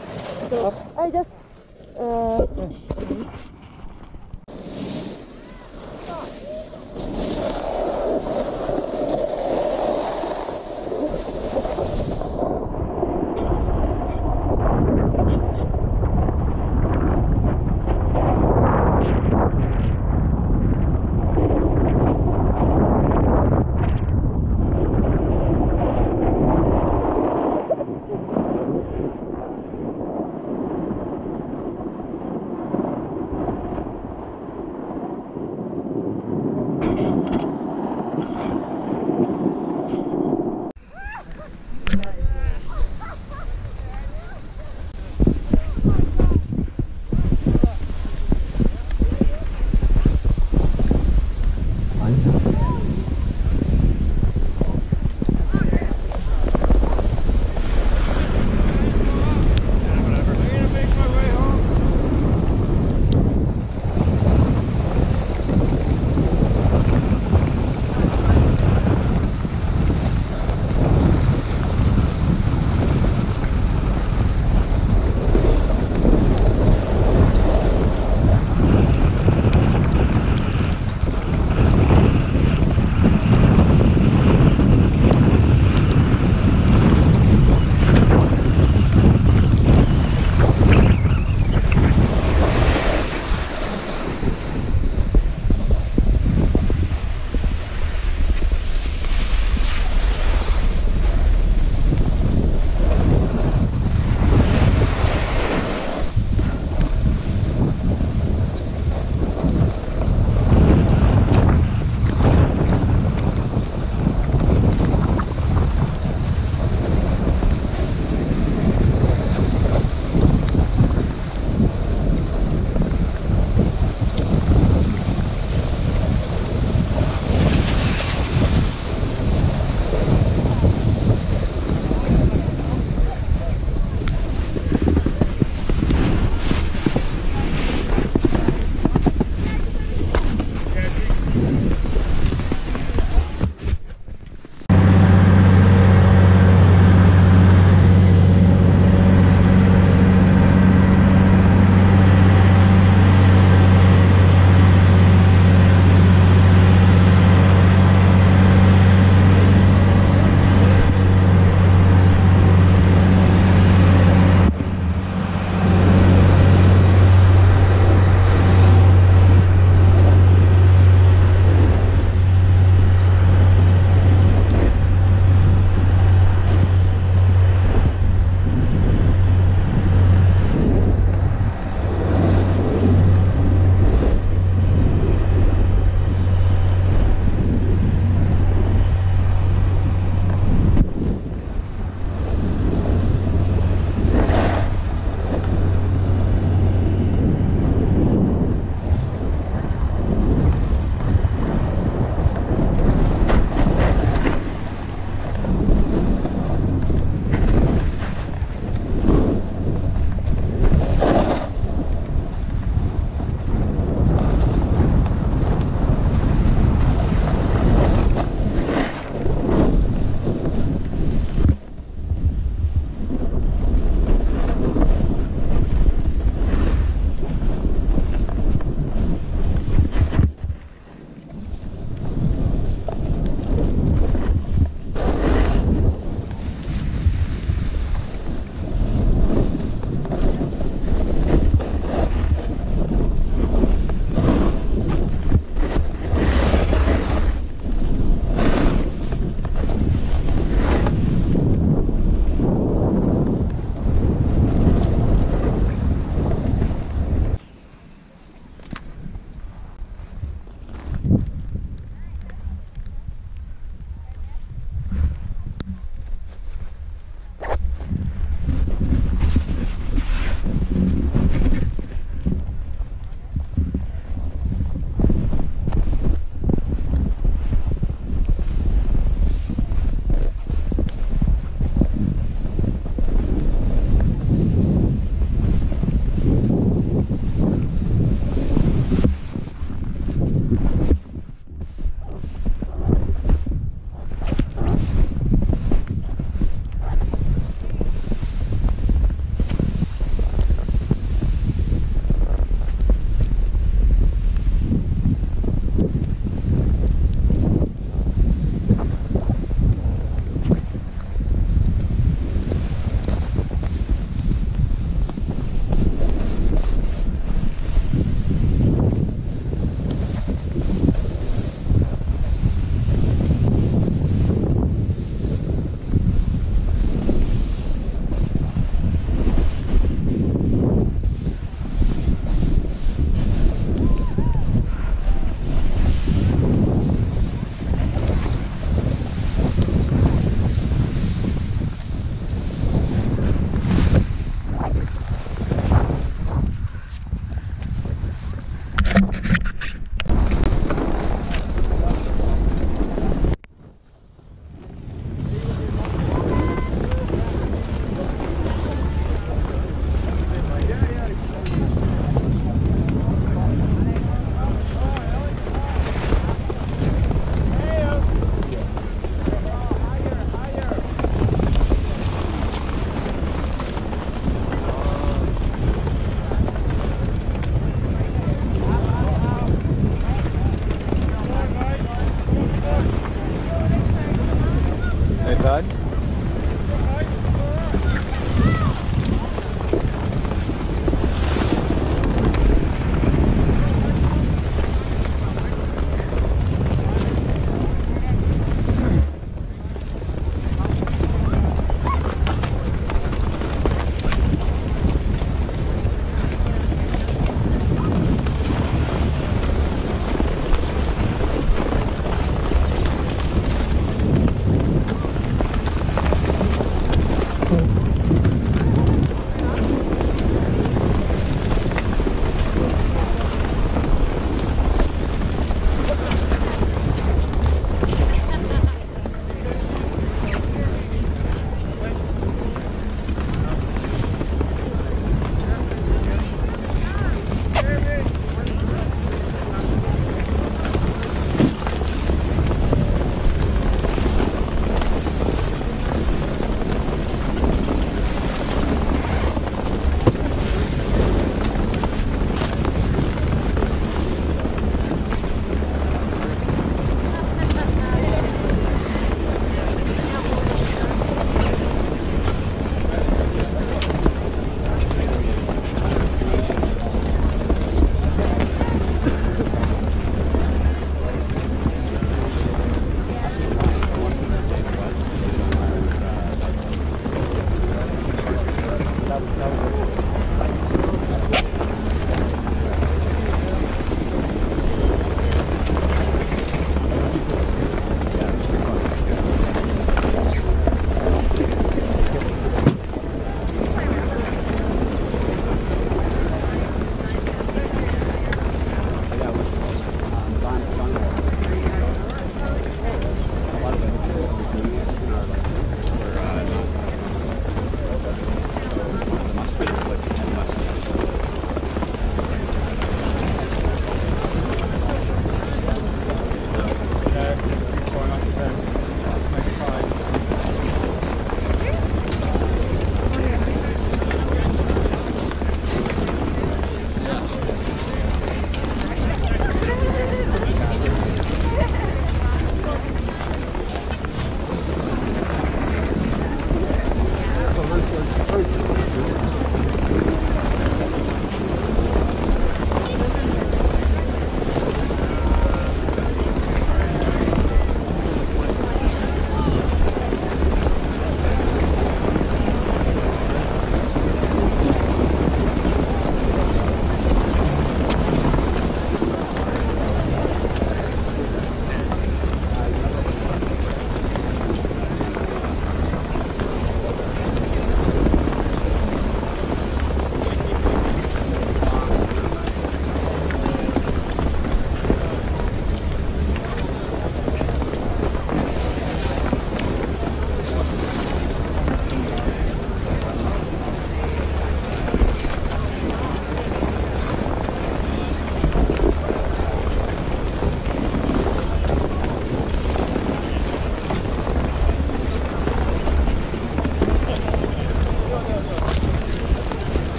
So I just uh,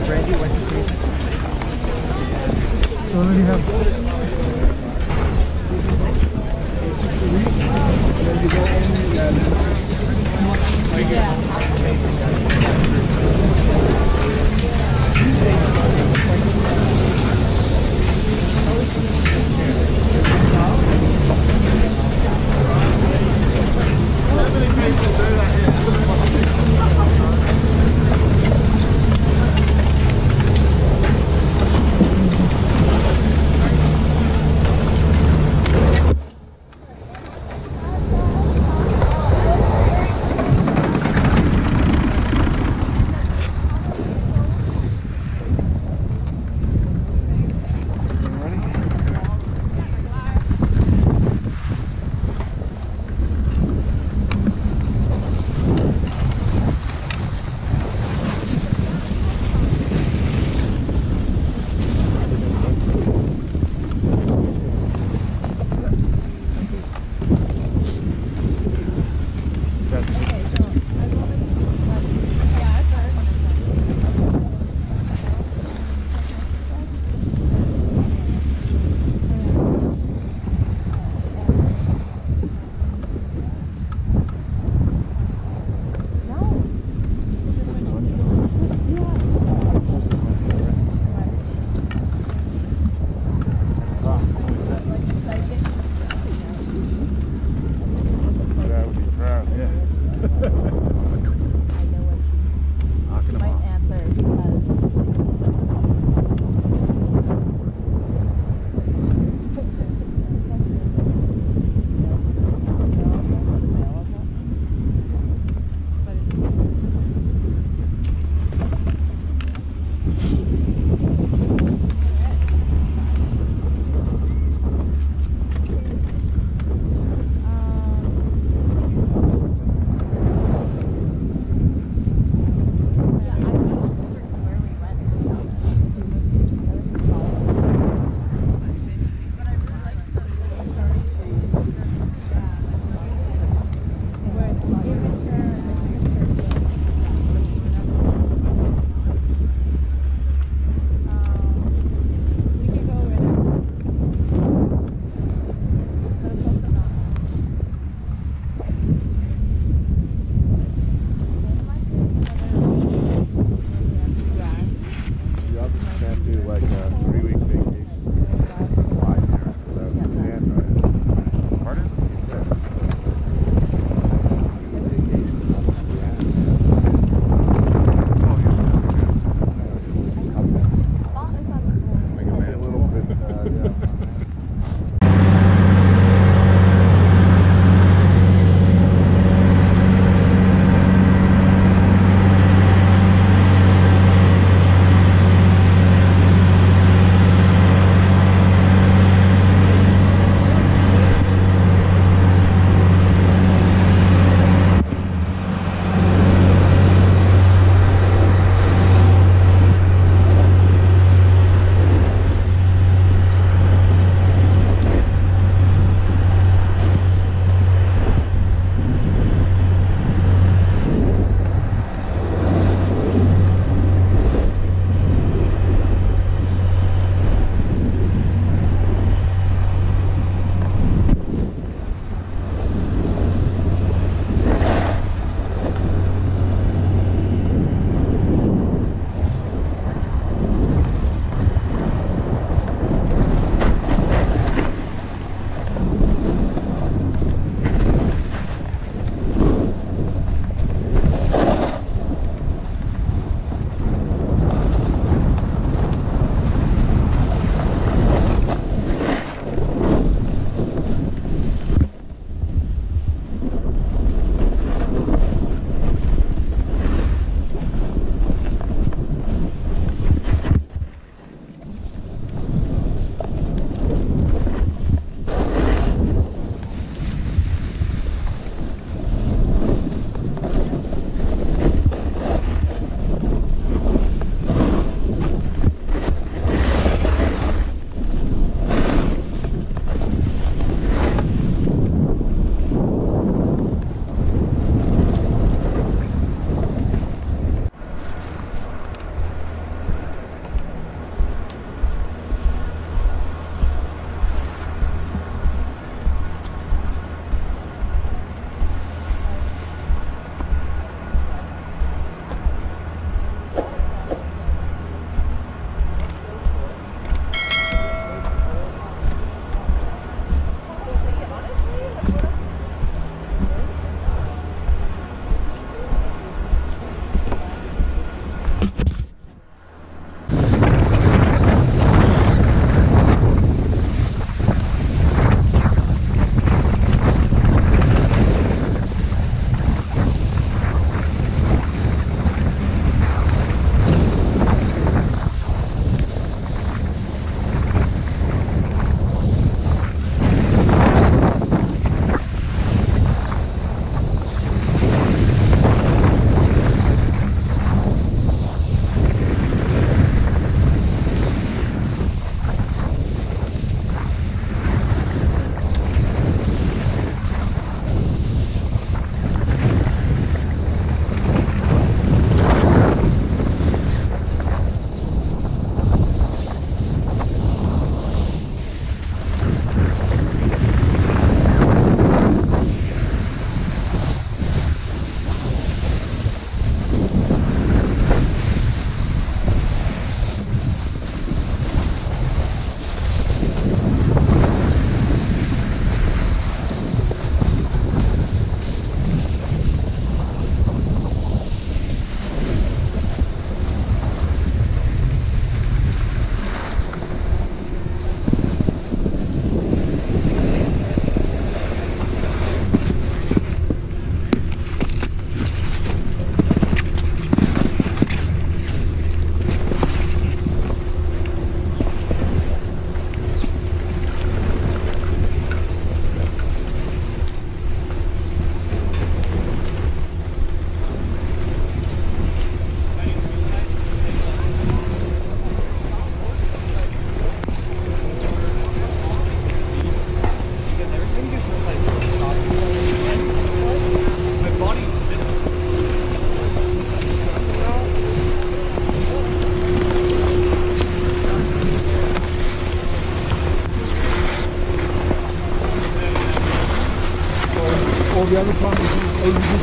ready when it is. So already have.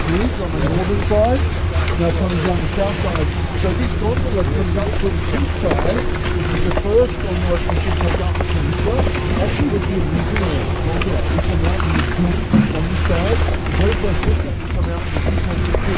this lives on the northern side, now coming down the south side. So this gondola comes up from Peakside, which is the first gondola from Peakside up to Lisa. Actually, was the original gondola. We come out and we come on this side. The very first one that we come out and we come on the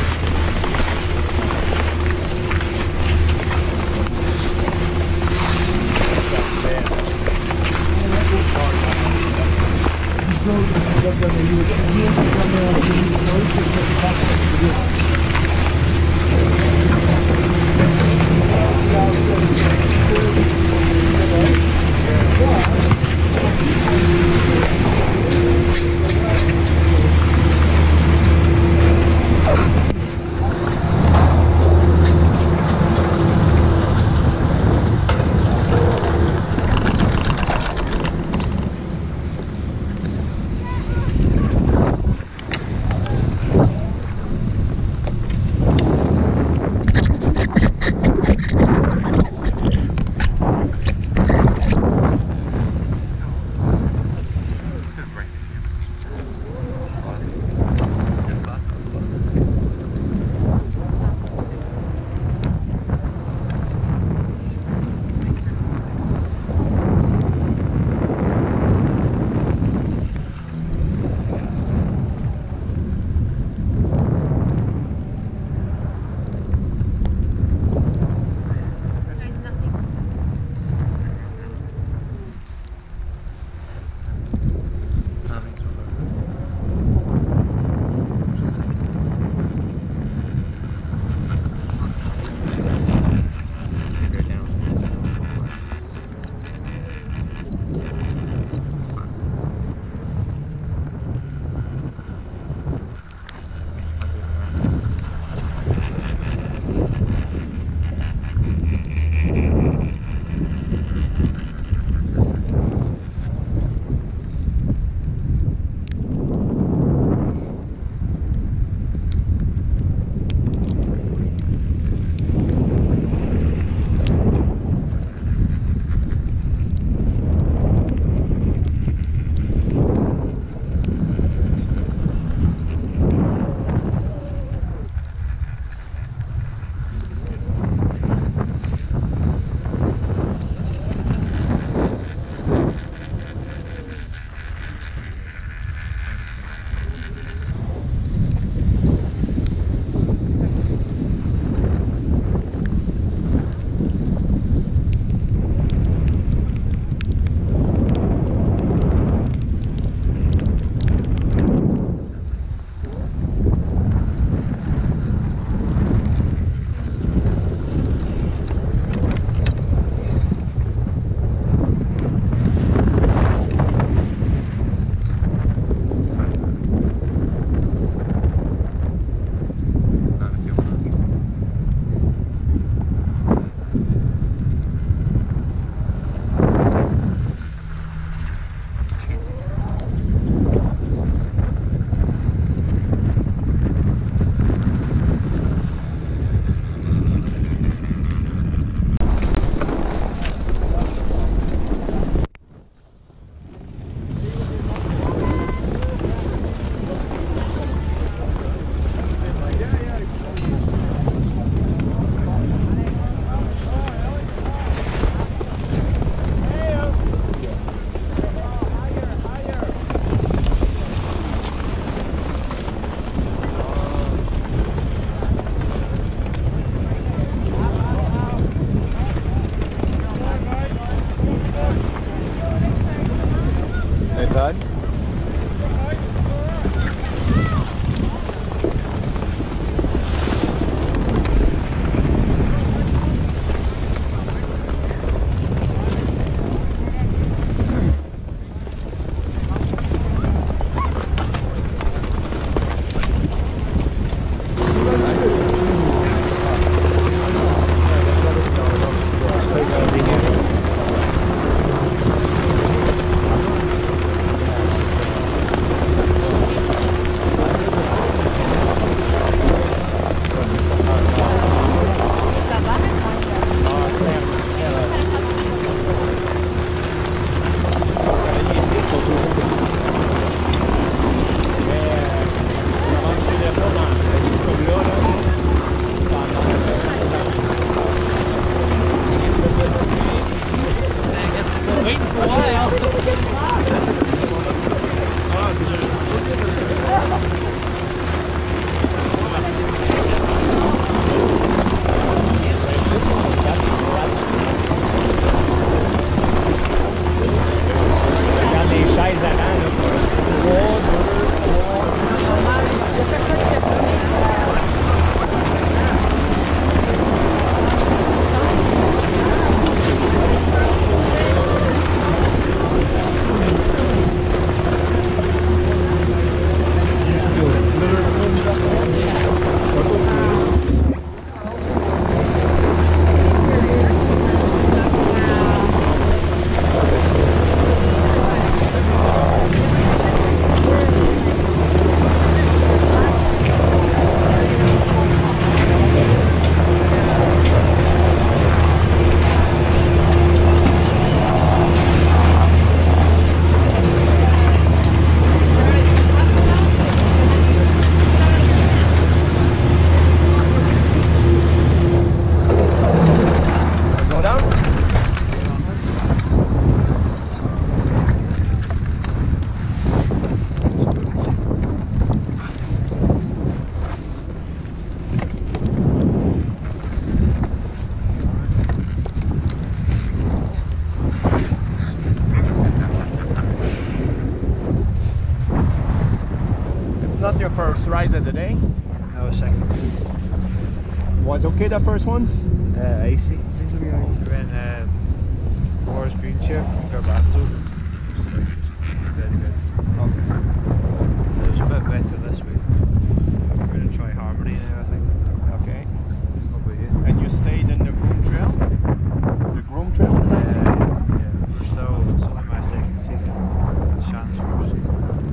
ride of the day? No, second. Was okay the first one? Uh, icy. We went uh, Forest Green Chair, Garbanzo. Very good. Okay. It was a bit better this week. We're going to try Harmony now, I think. Okay. What about you? And you stayed in the Groom Trail? The Groom Trail, is that Yeah, so? yeah. We're still, it's only my second season. Shan's first season.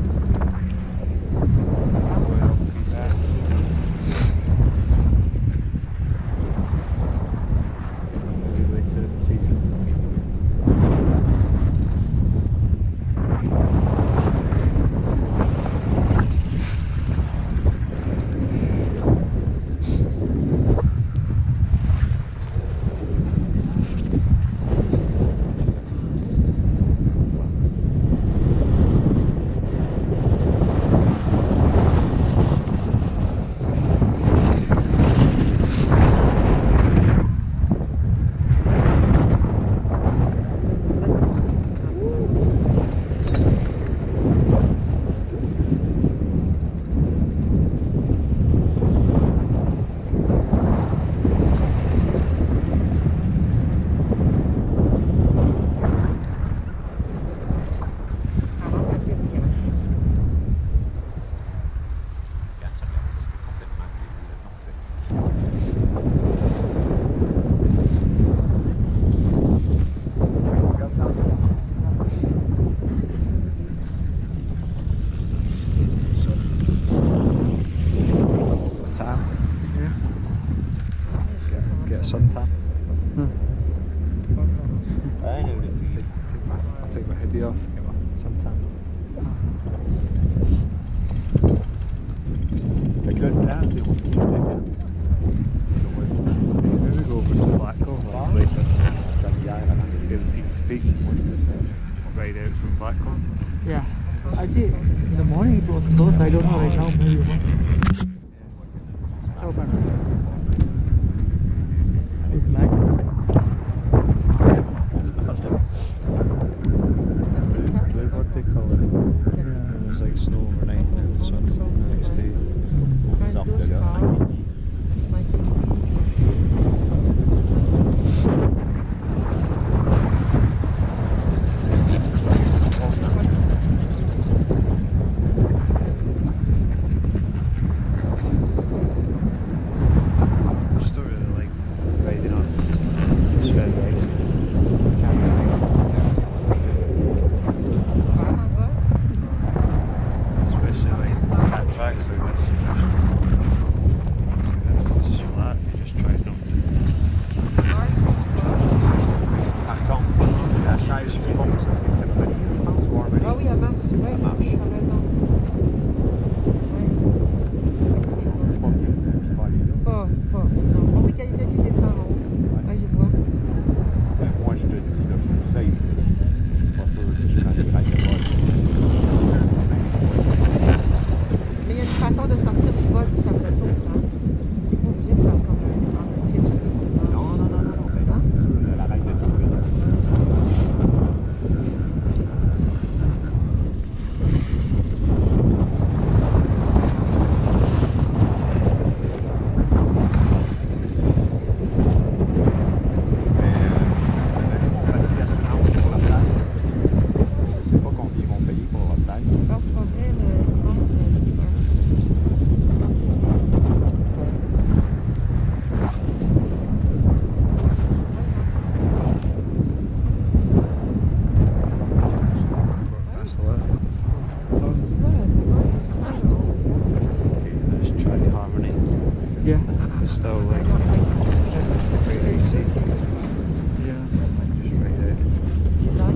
Well, yeah. Maybe later in the season. Suntan. Hmm. I know the take, take my, I'll take my hoodie off, get my suntan. Fait que là, le plan, c'est on ski jusqu'à quand? Maybe go over to Blackcomb, like later. Comme hier, avant. Get peak to peak. Ride out from Blackcomb. Yeah. Actually, in the morning it was closed. I don't know right now. Maybe. It's open. It's nice. Blue what they call it. Yeah. It was like snow overnight and the sun the next day. Sorte là, cinq et demi. Just don't really like riding on shred ice. Especially like cat tracks like this. It's just flat, you just try not to. Par contre, la chaise fond, ça c'est Symphony, je pense, ou Harmony. Ah oui, elle marche. Oui, Elle marche. t'as raison. Pas mieux d'ici, puis pas aller là. Pas, pas, non. Ah oui, quand il y a qui descend en haut. Ouais, je vois. Ben, moi, je te dis, là, je suis safe. Pas sûr que je prends des rails de bol. Mais il y a une façon de sortir du bol du tableau, hein. T'es pas obligé de faire comme un genre de pitch. Non, non, non, non, non. Ben non, c'est sûr, la rail de touriste. Just try the Harmony. Yeah. It's still like quite icy. Yeah. Just ride out.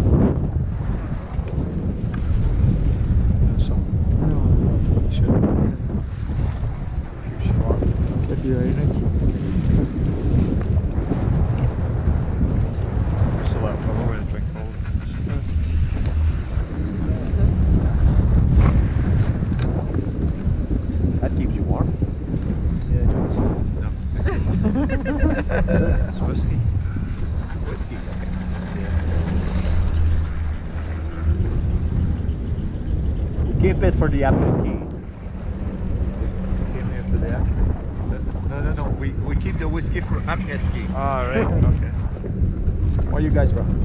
That's all. No. Sure. If you're sure. That'd be very nice. Still out for a while and drink cold. That keeps you warm. Yeah, it does. No. It's whiskey. Whiskey, okay. Yeah. Keep it for the apple ski. No, no, no. We, we keep the whiskey for après ski. Ah, right. Okay. Where are you guys from?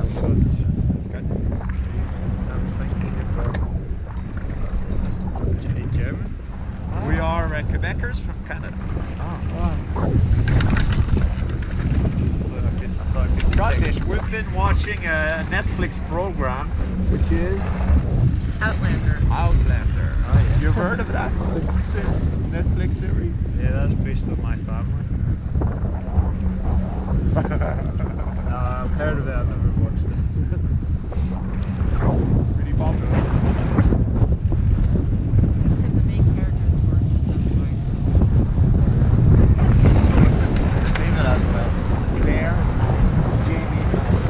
In German? We are uh, Quebecers from Canada. Scottish. We've been watching a Netflix program, which is Outlander. Outlander. Oh, yeah. You've heard of that Se- Netflix series? Yeah, that's based on my family. No, I've heard of it, I've never watched it. It's pretty popular. Because the main character is gorgeous, that's why. Name it as well. Claire, Jamie.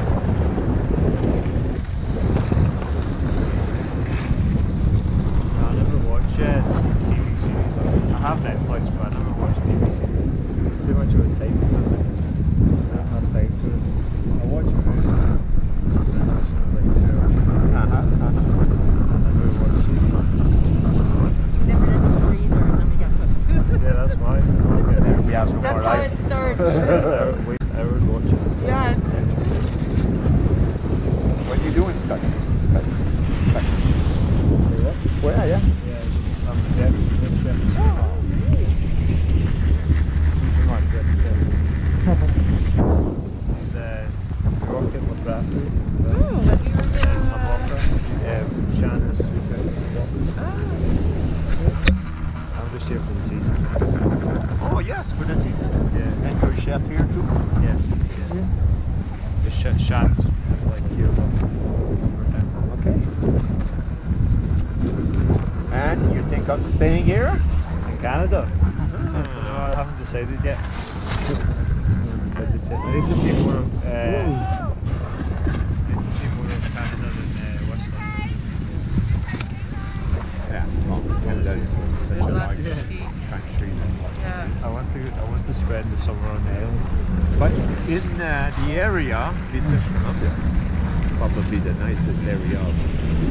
No, I never watched uh, T V series. I have Netflix, but I never watched T V series. Too much of a time commitment. I don't have time for it. I watch movies. Like two hours. Uh-huh, uh-huh. I never watch T V. We never did before either, and then we got hooked. Yeah, that's why. There we have some That's more how life. it started. Wait hours watching. Yeah, it's, What are you doing, Scott? Scott? Scott. Where, yeah? Yeah, I'm dead. Oh, nice. Come on, get it. He's uh, working with Bradley. oh, have you ever, I'm uh, off that. Yeah, Shan is super. I'm just here for the season. Oh, yes, for the season. Yeah. And your chef here, too? Yeah. Yeah. The Sh Shan's like here for him. Okay. And you think of staying here? In Canada? No, I haven't decided yet. I haven't decided yet. I need to see more of, uh, I need to see more of Canada than uh, Western. Yeah. Well, Canada's such a lots large to see. country. yeah. I want to, I want to spend the summer on the island. But in uh, the area, British Columbia is probably the nicest area of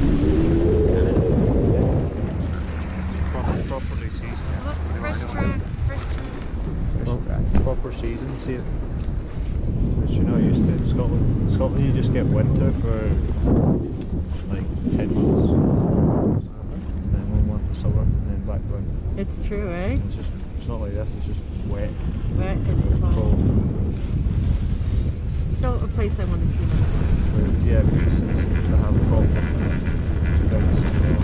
Proper, properly seasoned. Look, fresh tracks, fresh tracks. Canada. Proper seasons here. Which you're not used to in Scotland. In Scotland you just get winter for like ten months. And then one month of summer and then back to winter. It's true, eh? It's just, it's not like this, it's just wet. Wet and cold. Cold. Still a place I want to see now. But yeah, because it's to have proper things.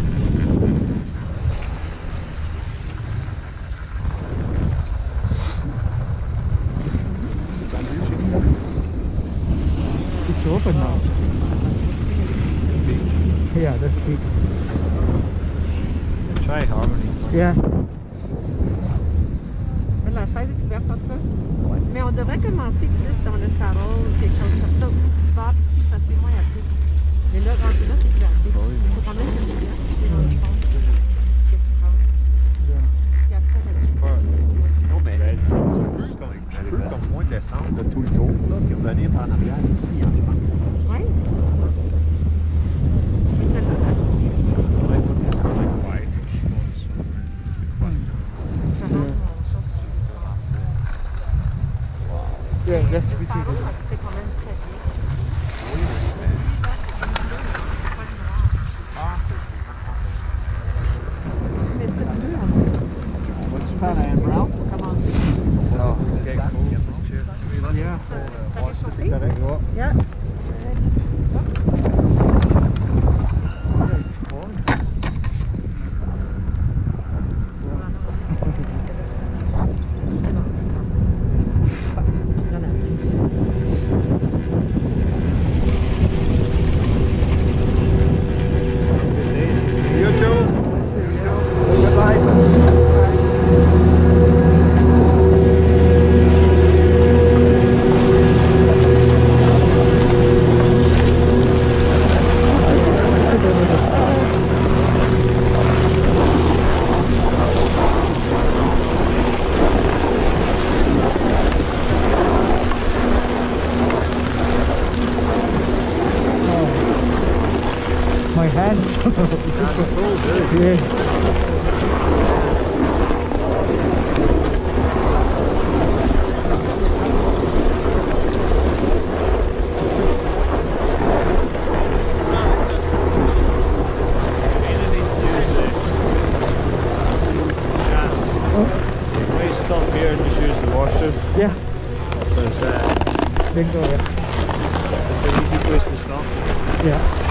It's open now. Yeah, that's big. Try Harmony. Yeah. La chaise est ouverte en tout cas. Mais on devrait commencer plus dans le salon, quelque chose comme ça. Ou si bas, ici, parce que c'est moins à pied. Mais là, rendu là, c'est plus à pied. Il faut quand même que tu viennes, c'est dans le fond. Que tu rentres. Puis après, là, tu Non, mais je peux comme, je peux comme moi descendre de tout le tour, là, puis revenir par en arrière ici, hein, je pense. Oui. C'est celle-là, là, aussi. I put it like wide spots somewhere. Je rentre mon chose qui est Yeah, that's Le pretty salon, good. là, c'était quand même très bien. Oui, oui, mais... C'est pas le noir. Ah, Mais c'était bleu, en on va-tu faire un brown pour commencer? Oh, okay, cool. Yeah. Ça réchauffé? Correct. Yeah. You too. Goodbye. My hands. Yeah. Yeah. Because uh, Then go, yeah. it's an easy place to stop. Yeah.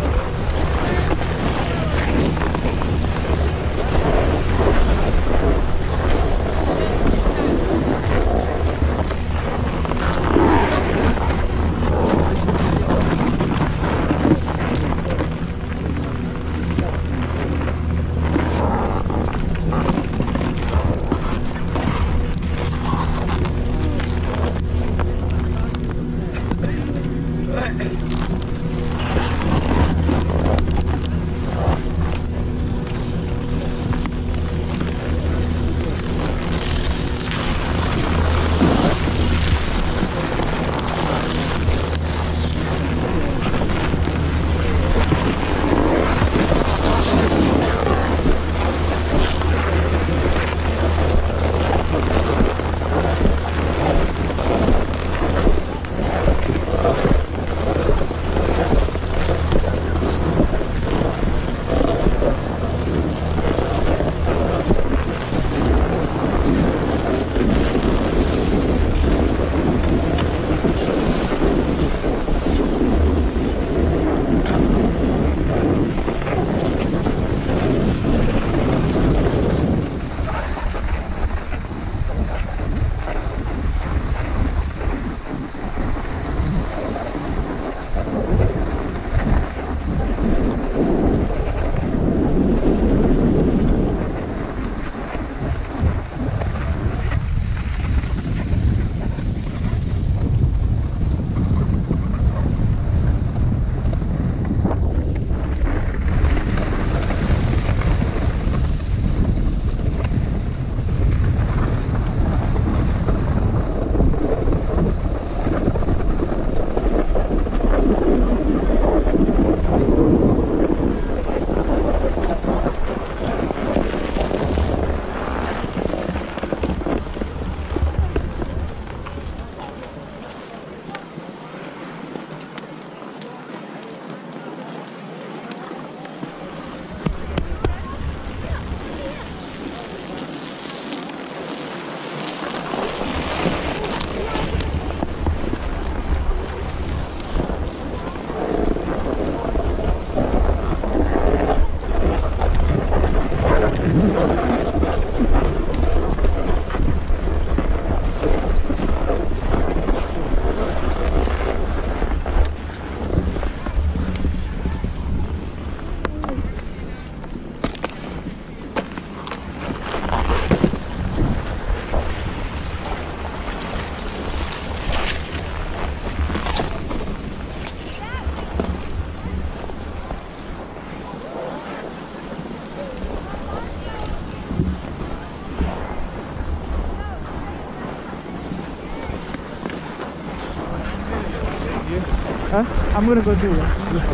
Huh? I'm gonna go do that.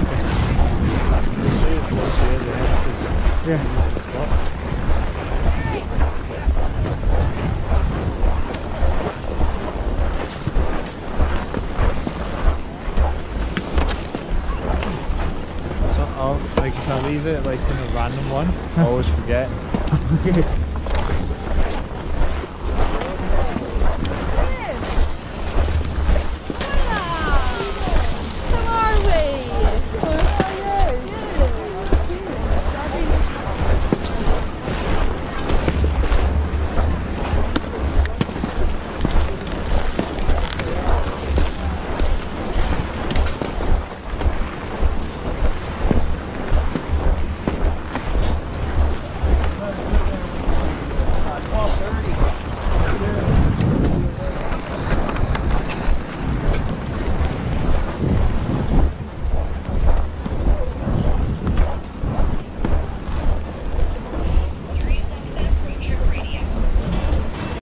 Yeah. So, I'll, like if I leave it like in a random one, I always forget. Okay.